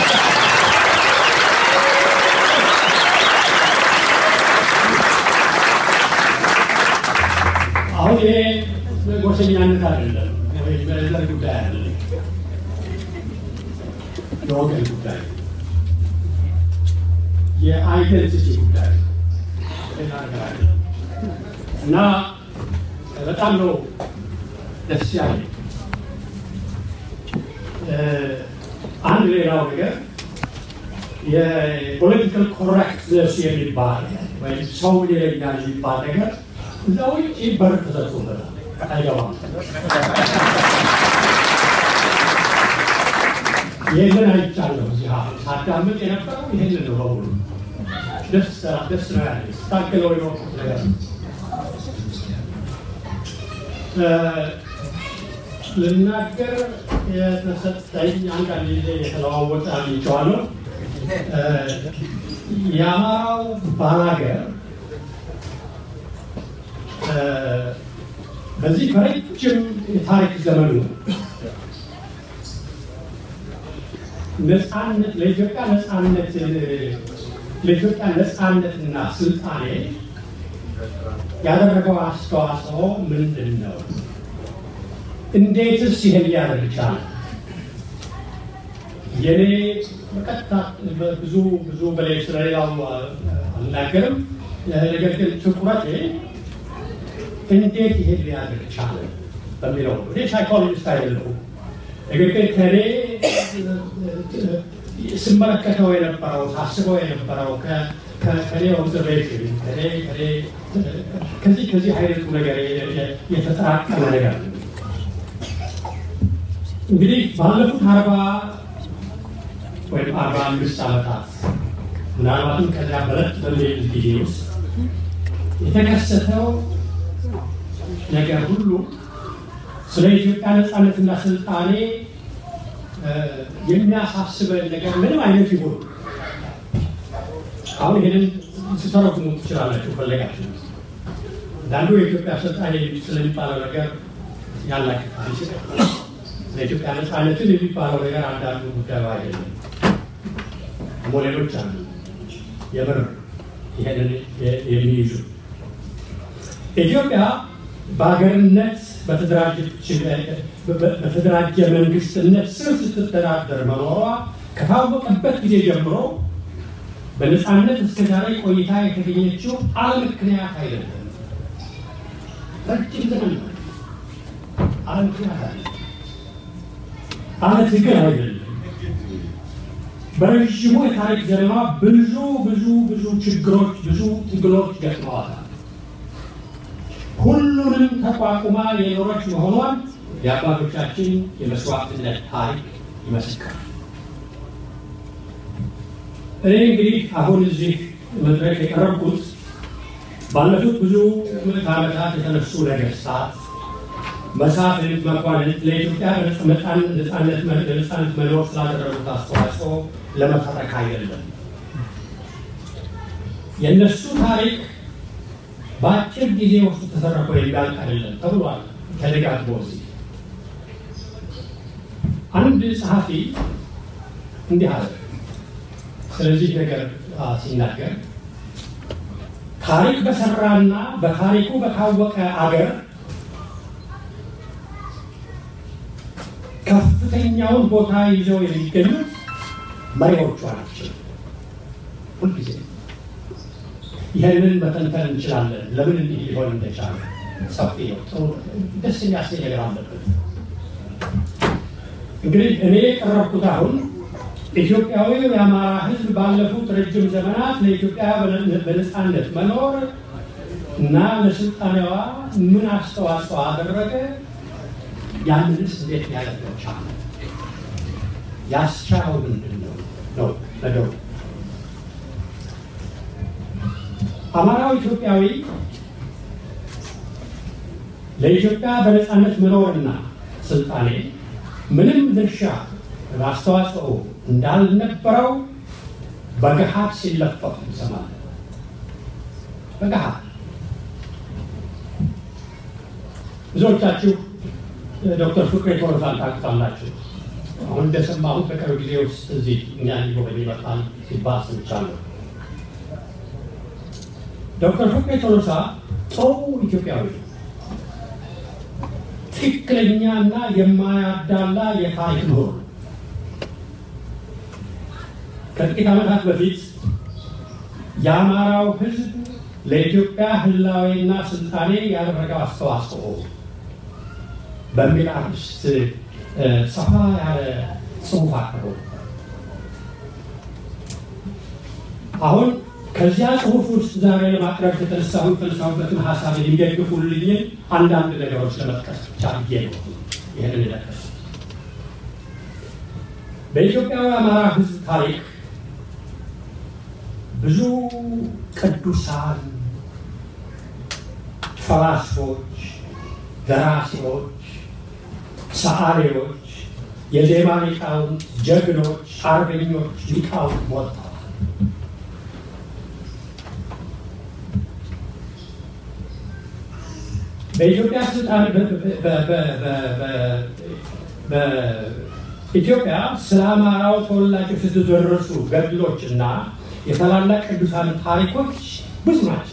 አሁን ይሄ ጎሰኛነት አይደለም ወይ በዘር ጉዳይ አይደለም፣ የወገን ጉዳይ፣ የአይደንቲቲ ጉዳይ እና በጣም ነው ደስ ያለኝ። አንድ ሌላው ነገር የፖለቲካል ኮሬክትነስ የሚባል ወይም ሰው ይለኛል የሚባል ነገር እዛ ውጭ በር ተሰጥቶበታል። አይገባም። ይህንን አይቻለሁ። እዚህ ሳዳምጥ የነበረው ይህንን ነው። በሙሉ ደስ ደስ ነው ያለ ስታገለው የኖርኩት ነገር ልናገር የተሰጠኝ አንዳንድ ጊዜ የተለዋወጠ አግኝቼዋለሁ። የአማራው ባላገር በዚህ በረጅም የታሪክ ዘመኑ ነፃነት ለኢትዮጵያ ነፃነት ለኢትዮጵያ ነፃነትና ስልጣኔ ያደረገው አስተዋጽኦ ምንድን ነው? እንዴትስ ይሄን ሊያደርግ ቻለ? የኔ በቀጥታ ብዙ ብዙ በላይ ስለሌላው አልናገርም። ነገር ግን ትኩረቴ እንዴት ይሄን ሊያደርግ ቻለ በሚለው ነው። እኔ ሳይኮሎጂስት አይደለሁም። ነገር ግን ከኔ ስመለከተው የነበረው ሳስበው የነበረው ከኔ ኦብዘርቬሽን ከዚህ ከዚህ አይነቱ ነገር የተጠራቀመ ነገር ነው። እንግዲህ ባለፉት አርባ ወይም አርባ አምስት ዓመታት ምናልባትም ከዚያ በረት በሚል ጊዜ ውስጥ የተከሰተው ነገር ሁሉ ስለ ኢትዮጵያ ነፃነትና ስልጣኔ የሚያሳስበን ነገር ምንም አይነት ይሁን አሁን ይሄንን ስተረጉሙ ትችላላችሁ ፈለጋችሁ። አንዱ የኢትዮጵያ ስልጣኔ ስለሚባለው ነገር ያላችሁ ለኢትዮጵያ ነፃነትን የሚባለው ነገር አንዳንዱ ጉዳይ አይደለም። ሞዴሎች አሉ የብር ይሄንን የሚይዙ ኢትዮጵያ በሀገርነት በተደራጀ መንግስትነት ስር ስትተዳደር መኖሯ ከታወቀበት ጊዜ ጀምሮ በነፃነት እስከዛሬ ቆይታ የተገኘችው አለ ምክንያት አይደለም። ረጅም ዘመን አለ ምክንያት አይደለም። አለ ትግል አይደለም። በረጅሙ የታሪክ ዘመኗ ብዙ ብዙ ብዙ ችግሮች ብዙ ትግሎች ገጥመዋታል። ሁሉንም ተቋቁማ የኖረች መሆኗን የአባቶቻችን የመስዋዕትነት ታሪክ ይመሰክራል። እኔ እንግዲህ አሁን እዚህ መድረክ የቀረብኩት ባለፉት ብዙ ዓመታት የተነሱ ነገስታት መሳፍንት መኳንንት ለኢትዮጵያ ነፃነት ነፃነት መኖር ስላደረጉት አስተዋጽኦ ለመተረክ አይደለም። የእነሱ ታሪክ በአጭር ጊዜ ውስጥ ተሰረቆ የሚያልቅ አይደለም ተብሏል። ከደጋግ ቦዚ አንድ ጸሐፊ እንዲህ አለ ስለዚህ ነገር ሲናገር ታሪክ በሰራና በታሪኩ በታወቀ አገር ከፍተኛውን ቦታ ይዘው የሚገኙት መሪዎቹ ናቸው። ሁልጊዜ ይህንን መተንተን እንችላለን። ለምን እንዲህ ሊሆን እንደቻለ ሰፊ ነው። ደስ የሚያሰኝ ነገር አለበት። እንግዲህ እኔ የቀረብኩት አሁን ኢትዮጵያዊው የአማራ ሕዝብ ባለፉት ረጅም ዘመናት ለኢትዮጵያ በነፃነት መኖር እና ለስልጣኔዋ ምን አስተዋጽኦ አደረገ፣ ያንንስ እንዴት ያደርገው ቻለ፣ ያስቻለው ምንድን ነው ነው ነገሩ። አማራው ኢትዮጵያዊ ለኢትዮጵያ በነፃነት መኖርና ስልጣኔ ምንም ድርሻ አስተዋጽኦ እንዳልነበረው በገሃድ ሲለፈፍ እንሰማለን። በገሃድ ብዙዎቻችሁ ዶክተር ፍቅሬ ቶሎሳን ታውቃላችሁ። አሁን እንደሰማሁት በቅርብ ጊዜ ውስጥ እዚህ እኛ ሊጎበኝ ይመጣል ሲባል ሰምቻለሁ። ዶክተር ፍቅሬ ቶሎሳ ጥሩ ኢትዮጵያዊ ትክክለኛና የማያዳላ የታሪክ ምሁር ከጥቂት ዓመታት በፊት የአማራው ሕዝብ ለኢትዮጵያ ህላዌና ስልጣኔ ያደረገው አስተዋጽኦ በሚል አርዕስት ሰፋ ያለ ጽሑፍ አቅርቦ አሁን ከዚያ ጽሑፍ ውስጥ ዛሬ ለማቅረብ የተነሳሁ የተነሳሁበትን ሀሳብ የሚደግፉልኝ አንዳንድ ነገሮች ለመጥቀስ ብቻ ብዬ ነው ይህንን ለቀስ በኢትዮጵያዊ አማራ ሕዝብ ታሪክ ብዙ ቅዱሳን ፈላስፎች፣ ደራሲዎች፣ ሰዓሊዎች፣ የዜማ ሊቃውንት፣ ጀግኖች፣ አርበኞች፣ ሊቃውንት ሞልተዋል። በኢትዮጵያ ስልጣን በኢትዮጵያ ስለ አማራው ተወላጆች የተደረሱ ገድሎችና የታላላቅ ቅዱሳን ታሪኮች ብዙ ናቸው።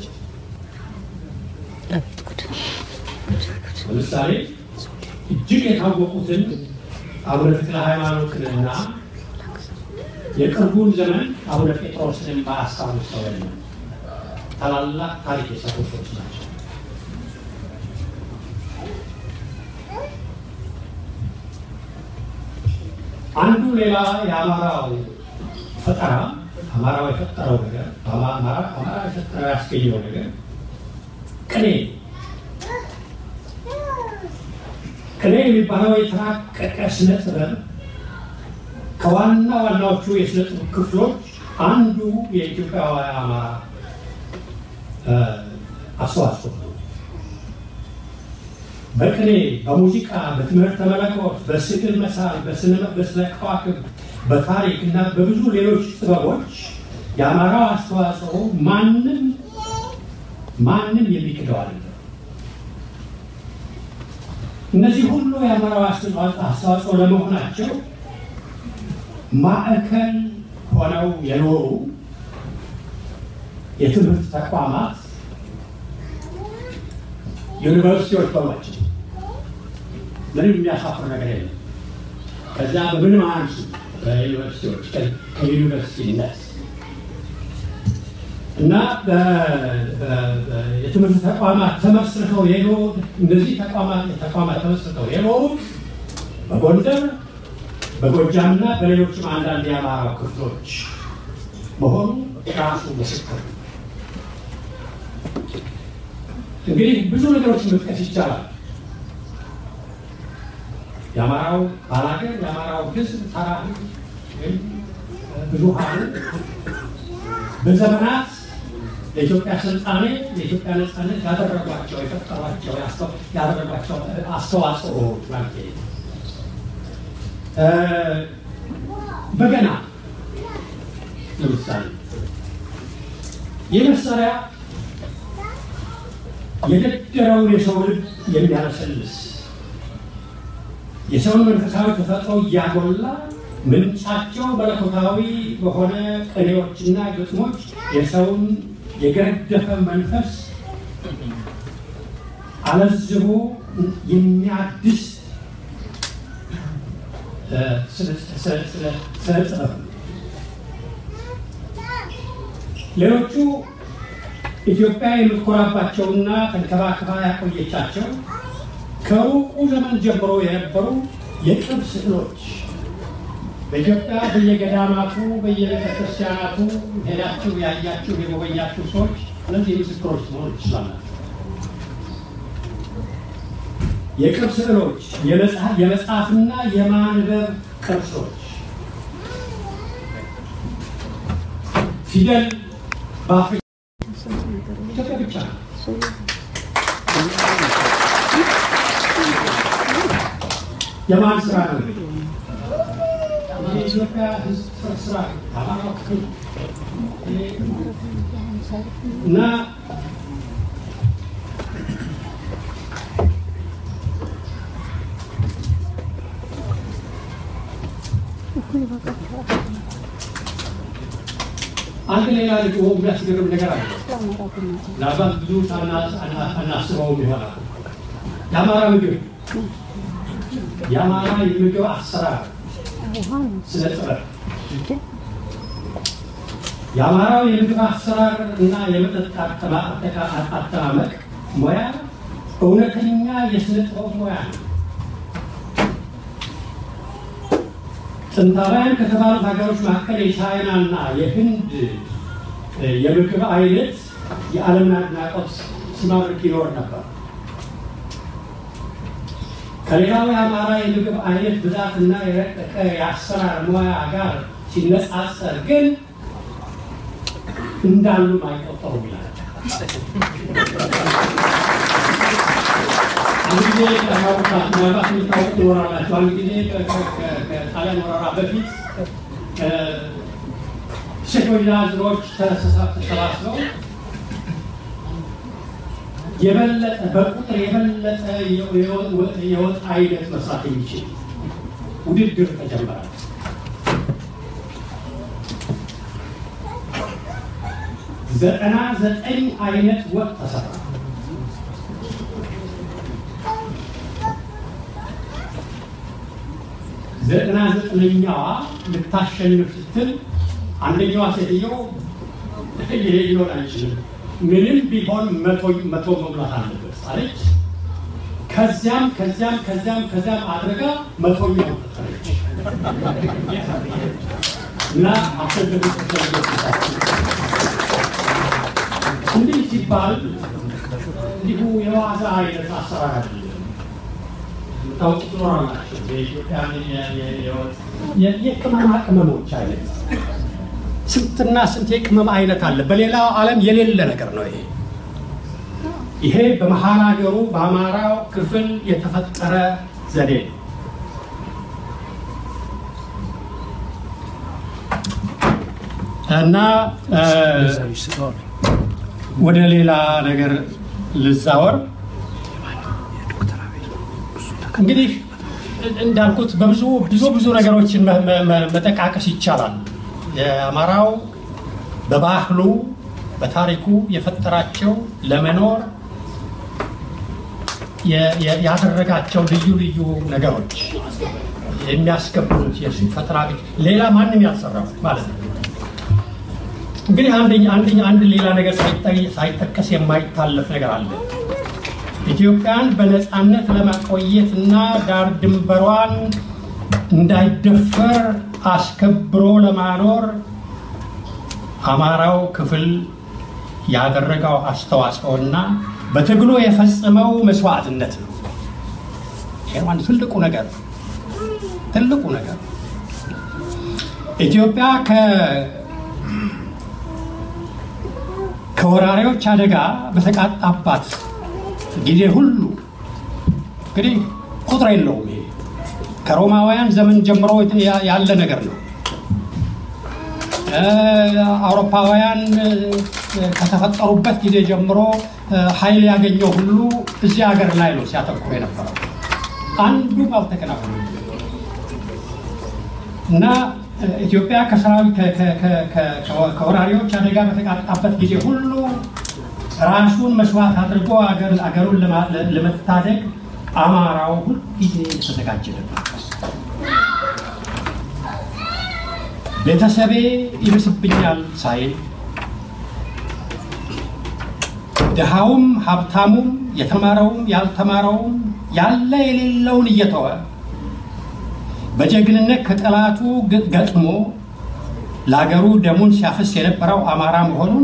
ለምሳሌ እጅግ የታወቁትን አቡነ ተክለ ሃይማኖትንና የቅርቡን ዘመን አቡነ ጴጥሮስን ማያስታውስ ሰው የለም። ታላላቅ ታሪክ የሰሩ ሰዎች ናቸው። አንዱ ሌላ የአማራው ፈጠራ አማራው የፈጠረው ነገር አማራ አማራ የፈጠረው ያስገኘው ነገር ቅኔ ቅኔ የሚባለው የተራቀቀ ስነ ጥበብ ከዋና ዋናዎቹ የስነ ጥበብ ክፍሎች አንዱ የኢትዮጵያዊ አማራ አስተዋጽኦ ነው። በቅኔ፣ በሙዚቃ፣ በትምህርተ መለኮት፣ በስዕል መሳል፣ በስነ በስነ ከዋክብት፣ በታሪክ እና በብዙ ሌሎች ጥበቦች የአማራው አስተዋጽኦ ማንም ማንም የሚክደው አይደለም። እነዚህ ሁሉ የአማራው አስተዋጽኦ ለመሆናቸው ማዕከል ሆነው የኖሩ የትምህርት ተቋማት ዩኒቨርሲቲዎች በማቸው ምንም የሚያሳፍር ነገር የለም። ከዛ በምንም አንሱ በዩኒቨርሲቲዎች ከዩኒቨርሲቲነት እና የትምህርት ተቋማት ተመስርተው የኖሩ እነዚህ ተቋማት ተቋማት ተመስርተው የኖሩት በጎንደር፣ በጎጃምና በሌሎችም አንዳንድ የአማራ ክፍሎች መሆኑ ራሱ ምስክር። እንግዲህ ብዙ ነገሮችን መጥቀስ ይቻላል። የአማራው ባላገር፣ የአማራው ህዝብ ተራ ብዙሃኑ በዘመናት የኢትዮጵያ ስልጣኔ የኢትዮጵያ ነፃነት ያደረጓቸው የፈጠሯቸው ያደረጓቸው አስተዋጽኦዎች ማለት ነው። በገና ለምሳሌ የመሳሪያ የደደረውን የሰው ልብ የሚያለሰልስ የሰውን መንፈሳዊ ተፈጥሮ እያጎላ ምንጫቸው መለኮታዊ በሆነ ቅኔዎችና ግጥሞች የሰውን የገደፈ መንፈስ አለዝቦ የሚያድስ ስለ ሌሎቹ ኢትዮጵያ የምትኮራባቸውና ተንከባክባ ያቆየቻቸው ከሩቁ ዘመን ጀምሮ የነበሩ የቅርብ ስዕሎች በኢትዮጵያ በየገዳማቱ በየቤተክርስቲያናቱ ሄዳችሁ ያያችሁ የጎበኛችሁ ሰዎች እነዚህ ምስክሮች መሆን ይችላሉ። የቅርብ ስዕሎች የመጽሐፍና የማንበብ ቅርሶች ፊደል በአፍሪካ ኢትዮጵያ ብቻ የማን ስራ ነው? የኢትዮጵያ ሕዝብ ስራ አማራው ክፍል እና አንድ ሌላ ልጅ የሚያስገርም ነገር አለ። ለአባት ብዙ አናስበው ይሆናል። የአማራ ምግብ የአማራ የምግብ አሰራር ስለ ጥበብ የአማራው የምግብ አሰራር እና የመጠጥ አጠማመቅ ሙያ እውነተኛ የስነ ጥበብ ሙያ ነው። ጥንታውያን ከተባሉት ሀገሮች መካከል የቻይና እና የህንድ የምግብ አይነት የዓለም አድናቆት ሲማርክ ይኖር ነበር። ከሌላው የአማራ የምግብ አይነት ብዛትና የረቀቀ የአሰራር ሙያ ጋር ሲነጻጸር ግን እንዳሉ አይቆጠሩም ይላል። አንዴ ከሀውታ ምናልባት የሚታወቅ ይኖራላቸው። አንድ ጊዜ ከጣሊያን ወረራ በፊት ሴቶችና ህዝቦች ተሰባስበው የበለጠ በቁጥር የበለጠ የወጥ አይነት መስራት የሚችል ውድድር ተጀመረ። ዘጠና ዘጠኝ አይነት ወጥ ተሰራ። ዘጠና ዘጠነኛዋ ልታሸንፍ ስትል አንደኛዋ ሴትዮ ይሄ ሊሆን አይችልም፣ ምንም ቢሆን መቶ መቶ መብላት አለበት አለች። ከዚያም ከዚያም ከዚያም ከዚያም አድርጋ መቶኛው ተጠረች እና አሸንፈች። እንዲህ ሲባል እንዲሁ የዋዛ አይነት አሰራር አይደለም። ታውቁት ኖራላችሁ የኢትዮጵያ የቅመማ ቅመሞች አይነት ስንትና ስንት የቅመም አይነት አለ። በሌላው ዓለም የሌለ ነገር ነው ይሄ። ይሄ በመሃል ሀገሩ በአማራው ክፍል የተፈጠረ ዘዴ ነው። እና ወደ ሌላ ነገር ልዛወር። እንግዲህ እንዳልኩት በብዙ ብዙ ብዙ ነገሮችን መጠቃቀስ ይቻላል። የአማራው በባህሉ በታሪኩ የፈጠራቸው ለመኖር ያደረጋቸው ልዩ ልዩ ነገሮች የሚያስከብሩት የሱ ፈጠራ ሌላ ማንም ያልሰራው ማለት ነው። እንግዲህ አንደኛ አንደኛ አንድ ሌላ ነገር ሳይጠቀስ የማይታለፍ ነገር አለ። ኢትዮጵያን በነፃነት ለማቆየትና ዳር ድንበሯን እንዳይደፈር አስከብሮ ለማኖር አማራው ክፍል ያደረገው አስተዋጽኦና በትግሉ የፈጸመው መስዋዕትነት ነው። ይሄን ትልቁ ነገር ትልቁ ነገር ኢትዮጵያ ከ ከወራሪዎች አደጋ በተቃጣባት ጊዜ ሁሉ እንግዲህ ቁጥር የለውም። ይሄ ከሮማውያን ዘመን ጀምሮ ያለ ነገር ነው። አውሮፓውያን ከተፈጠሩበት ጊዜ ጀምሮ ኃይል ያገኘው ሁሉ እዚህ ሀገር ላይ ነው ሲያተኩር የነበረው። አንዱ ባልተከናወነ እና ኢትዮጵያ ከሰራዊት ከወራሪዎች አደጋ በተቃጣበት ጊዜ ሁሉ ራሱን መስዋዕት አድርጎ አገር አገሩን ለመታደግ አማራው ሁሉ ጊዜ ተዘጋጀ ነበር። ቤተሰቤ ይብስብኛል ሳይል ደሃውም ሀብታሙም የተማረውም ያልተማረውም ያለ የሌለውን እየተወ በጀግንነት ከጠላቱ ገጥሞ ለሀገሩ ደሙን ሲያፈስ የነበረው አማራ መሆኑን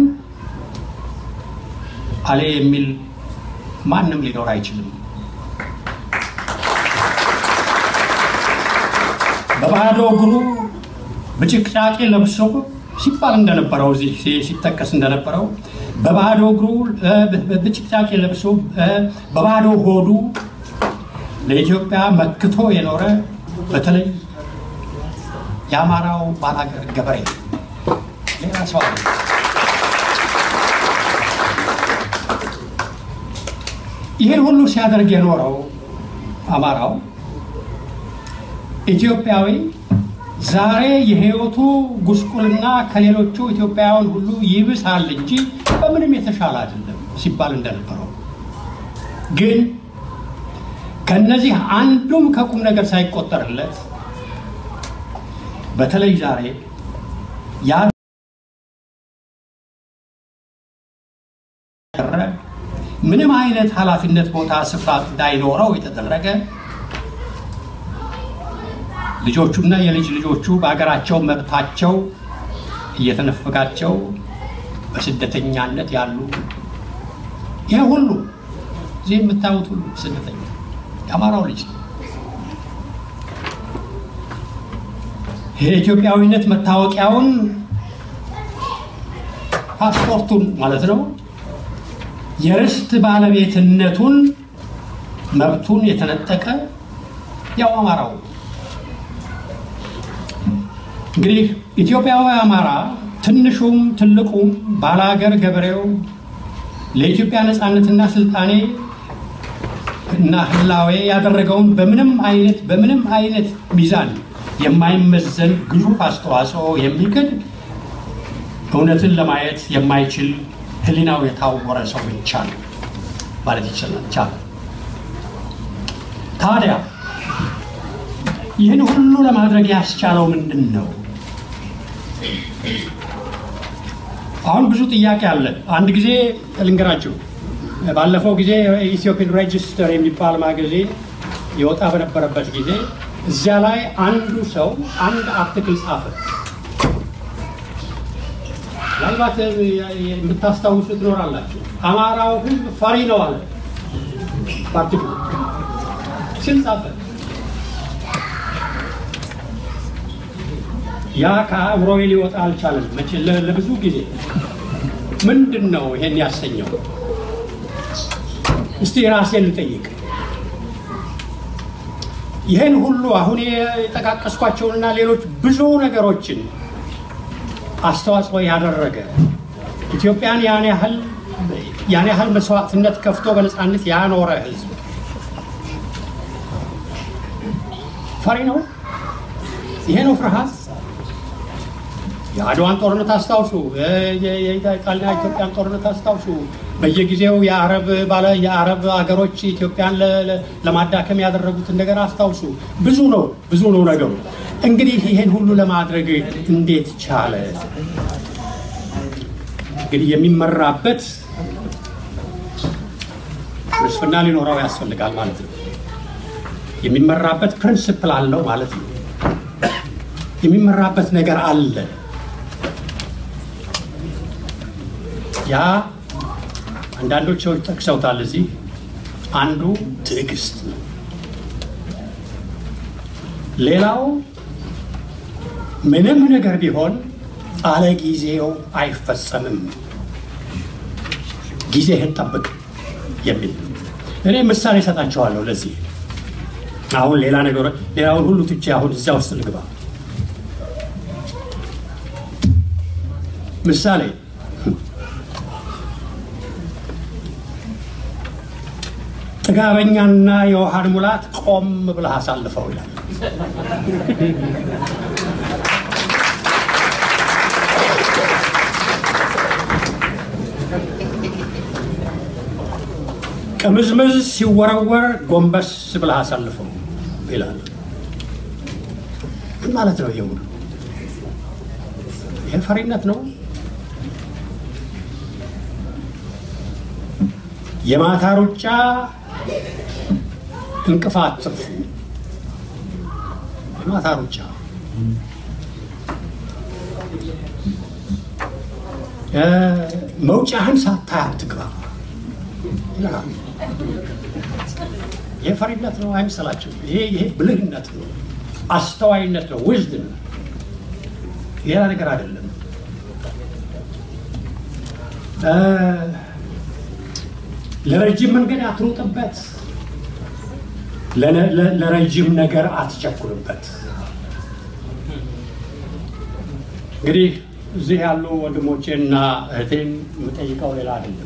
አለ የሚል ማንም ሊኖር አይችልም። በባዶ እግሩ በጭቅጫቂ ለብሶ ሲባል እንደነበረው እዚህ ሲተከስ እንደነበረው በባዶ እግሩ በጭቅጫቂ ለብሶ በባዶ ሆዱ ለኢትዮጵያ መክቶ የኖረ በተለይ የአማራው ባላገር ገበሬ ሌላ ሰው አለ። ይሄን ሁሉ ሲያደርግ የኖረው አማራው ኢትዮጵያዊ ዛሬ የህይወቱ ጉስቁልና ከሌሎቹ ኢትዮጵያውያን ሁሉ ይብሳል እንጂ በምንም የተሻለ አይደለም ሲባል እንደነበረው ግን ከነዚህ አንዱም ከቁም ነገር ሳይቆጠርለት በተለይ ዛሬ ያ ምንም አይነት ኃላፊነት ቦታ ስፍራ እንዳይኖረው የተደረገ ልጆቹና የልጅ ልጆቹ በአገራቸው መብታቸው እየተነፈጋቸው በስደተኛነት ያሉ ይሄ ሁሉ እዚህ የምታዩት ሁሉ ስደተኛ የአማራው ልጅ የኢትዮጵያዊነት መታወቂያውን ፓስፖርቱን ማለት ነው የርስት ባለቤትነቱን መብቱን የተነጠቀ ያው አማራው እንግዲህ ኢትዮጵያዊ አማራ ትንሹም ትልቁም ባላገር ገበሬው ለኢትዮጵያ ነፃነትና ስልጣኔ እና ህላዌ ያደረገውን በምንም አይነት በምንም አይነት ሚዛን የማይመዘን ግዙፍ አስተዋጽኦ የሚክድ እውነትን ለማየት የማይችል ህሊናው የታወረ ሰው ብቻ ነው ማለት ይችላል። ታዲያ ይህን ሁሉ ለማድረግ ያስቻለው ምንድን ነው? አሁን ብዙ ጥያቄ አለ። አንድ ጊዜ ልንገራችሁ። ባለፈው ጊዜ ኢትዮጵያን ሬጂስተር የሚባል ማጋዚን ይወጣ በነበረበት ጊዜ እዚያ ላይ አንዱ ሰው አንድ አርቲክል ጻፈ። ምናልባት የምታስታውሱ ትኖራላችሁ። አማራው ህዝብ ፈሪ ነው አለ አርቲክሉ ሲል ጻፈ። ያ ከአእምሮዬ ሊወጣ አልቻለም መቼ ለብዙ ጊዜ። ምንድን ነው ይሄን ያሰኘው? እስቲ ራሴን ልጠይቅ። ይሄን ሁሉ አሁን የጠቃቀስኳቸውና ሌሎች ብዙ ነገሮችን አስተዋጽኦ ያደረገ ኢትዮጵያን ያን ያህል ያን ያህል መስዋዕትነት ከፍቶ በነፃነት ያኖረ ህዝብ ፈሪ ነው? ይሄ ነው ፍርሃት? የአድዋን ጦርነት አስታውሱ፣ የኢጣሊያ ኢትዮጵያን ጦርነት አስታውሱ። በየጊዜው የአረብ ባለ የአረብ ሀገሮች ኢትዮጵያን ለማዳከም ያደረጉትን ነገር አስታውሱ። ብዙ ነው ብዙ ነው ነገሩ። እንግዲህ ይሄን ሁሉ ለማድረግ እንዴት ቻለ? እንግዲህ የሚመራበት ፍልስፍና ሊኖረው ያስፈልጋል ማለት ነው። የሚመራበት ፕሪንሲፕል አለው ማለት ነው። የሚመራበት ነገር አለ። ያ አንዳንዶች ሰዎች ጠቅሰውታል እዚህ አንዱ ትዕግስት ነው። ሌላው ምንም ነገር ቢሆን አለ ጊዜው አይፈጸምም፣ ጊዜህን ጠብቅ የሚል እኔ ምሳሌ ሰጣቸዋለሁ ለዚህ። አሁን ሌላ ነገር ሌላውን ሁሉ ትቼ አሁን እዛ ውስጥ ልግባ። ምሳሌ ጥጋበኛና የውሃን ሙላት ቆም ብለህ አሳልፈው ይላል። ቅምዝምዝ ሲወረወር ጎንበስ ብለህ አሳልፈው ይላል። ምን ማለት ነው? ይሄ ሁሉ ይሄ ፈሪነት ነው? የማታ ሩጫ እንቅፋት ትርፉ። የማታ ሩጫ መውጫህን ሳታይ አትግባ። ይሄ ፈሪነት ነው አይመስላችሁ? ይሄ ይሄ ብልህነት ነው፣ አስተዋይነት ነው፣ ዊዝደም ነው። ሌላ ነገር አይደለም። ለረጅም መንገድ አትሩጥበት፣ ለረጅም ነገር አትቸኩልበት። እንግዲህ እዚህ ያሉ ወንድሞቼና እህቴን የምጠይቀው ሌላ አይደለም።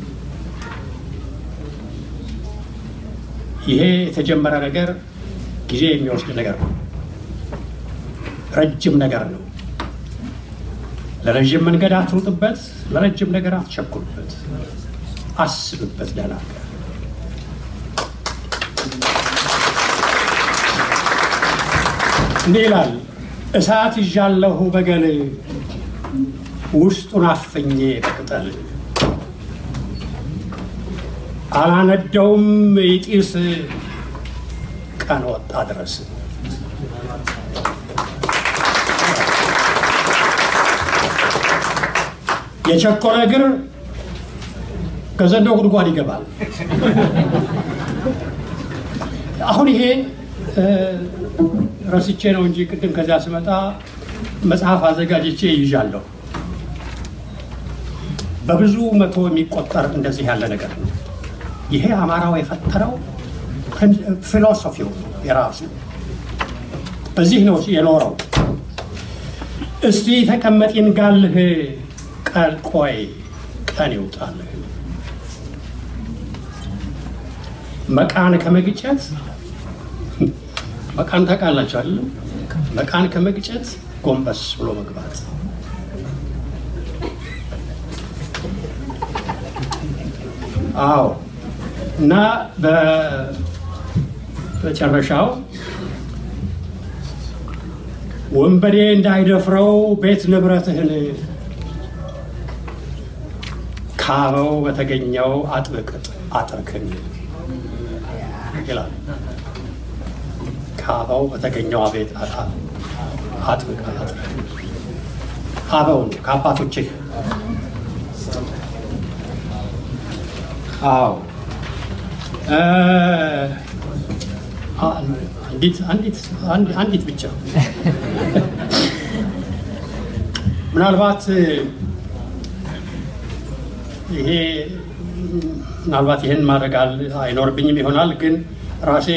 ይሄ የተጀመረ ነገር ጊዜ የሚወስድ ነገር ነው፣ ረጅም ነገር ነው። ለረጅም መንገድ አትሩጥበት፣ ለረጅም ነገር አትቸኩልበት፣ አስብበት። ደህና እንዲህ ይላል፣ እሳት ይዣለሁ በገል ውስጡን አፍኜ በቅጠል አላነደውም ይጢስ ቀን ወጣ ድረስ። የቸኮለ እግር ከዘንዶ ጉድጓድ ይገባል። አሁን ይሄ ረስቼ ነው እንጂ ቅድም ከዚያ ስመጣ መጽሐፍ አዘጋጅቼ ይዣለሁ። በብዙ መቶ የሚቆጠር እንደዚህ ያለ ነገር ነው። ይሄ አማራው የፈጠረው ፊሎሶፊው የራሱ በዚህ ነው የኖረው። እስቲ ተቀመጥ ይንጋልህ ቀን ቆይ ቀን ይውጣልህ። መቃን ከመግጨት መቃን ታውቃላችሁ አይደል? መቃን ከመግጨት ጎንበስ ብሎ መግባት። አዎ። እና በመጨረሻው ወንበዴ እንዳይደፍረው ቤት ንብረትህን ካበው በተገኘው አጥብቅ አጥርክን ይላል። ካበው በተገኘው አቤት አጥብቅ አጥርክን። አበው ነው ከአባቶችህ። አዎ። አንዲት አንዲት አንዲት ብቻ ምናልባት ይሄ ምናልባት ይሄን ማድረግ አይኖርብኝም ይሆናል፣ ግን ራሴ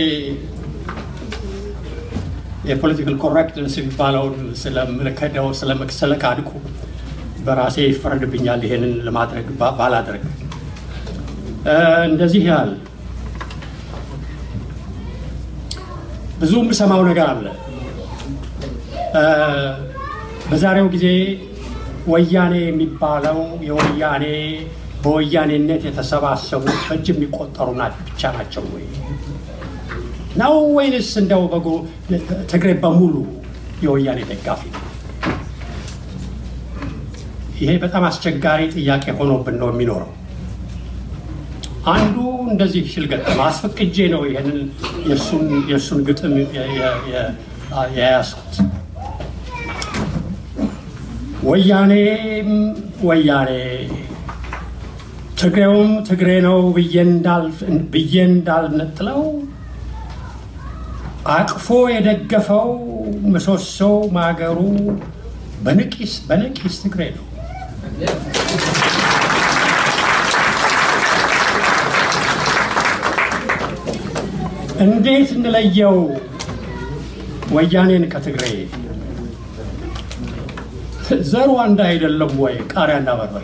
የፖለቲካል ኮሬክትነስ የሚባለውን ስለምልከደው ስለካድኩ በራሴ ይፈረድብኛል ይሄንን ለማድረግ ባላደርግ። እንደዚህ ያህል ብዙ የምሰማው ነገር አለ። በዛሬው ጊዜ ወያኔ የሚባለው የወያኔ በወያኔነት የተሰባሰቡ እጅ የሚቆጠሩ ብቻ ናቸው ወይ ነው ወይንስ እንደው በጎ ትግሬ በሙሉ የወያኔ ደጋፊ ነው? ይሄ በጣም አስቸጋሪ ጥያቄ ሆኖብን ነው የሚኖረው። አንዱ እንደዚህ ሽልገጠም አስፈቅጄ ነው ይሄንን የሱን የሱን ግጥም የያዝኩት። ወያኔ ወያኔ ትግሬውም ትግሬ ነው ብዬ እንዳልፍ ብዬ እንዳልነጥለው አቅፎ የደገፈው ምሰሶው ማገሩ በነቂስ በነቂስ ትግሬ ነው። እንዴት እንለየው ወያኔን ከትግሬ? ዘሩ አንድ አይደለም ወይ? ቃሪያና በርበሬ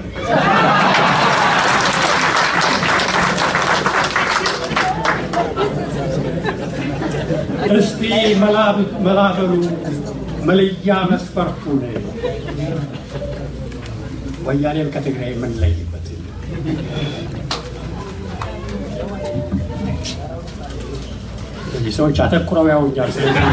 እስቲ መላበሉ መለያ መስፈርቱን ወያኔን ከትግሬ የምንለይበት እዚህ ሰዎች አተኩረው ያውኛል።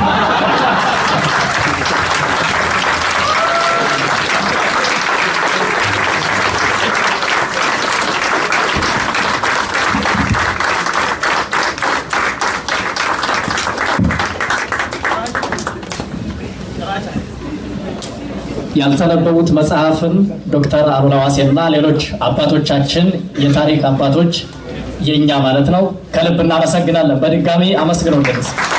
ያልተነበቡት መጽሐፍን ዶክተር አቡነ ዋሴና ሌሎች አባቶቻችን የታሪክ አባቶች የኛ ማለት ነው ከልብ እናመሰግናለን። በድጋሚ አመስግነው ደስ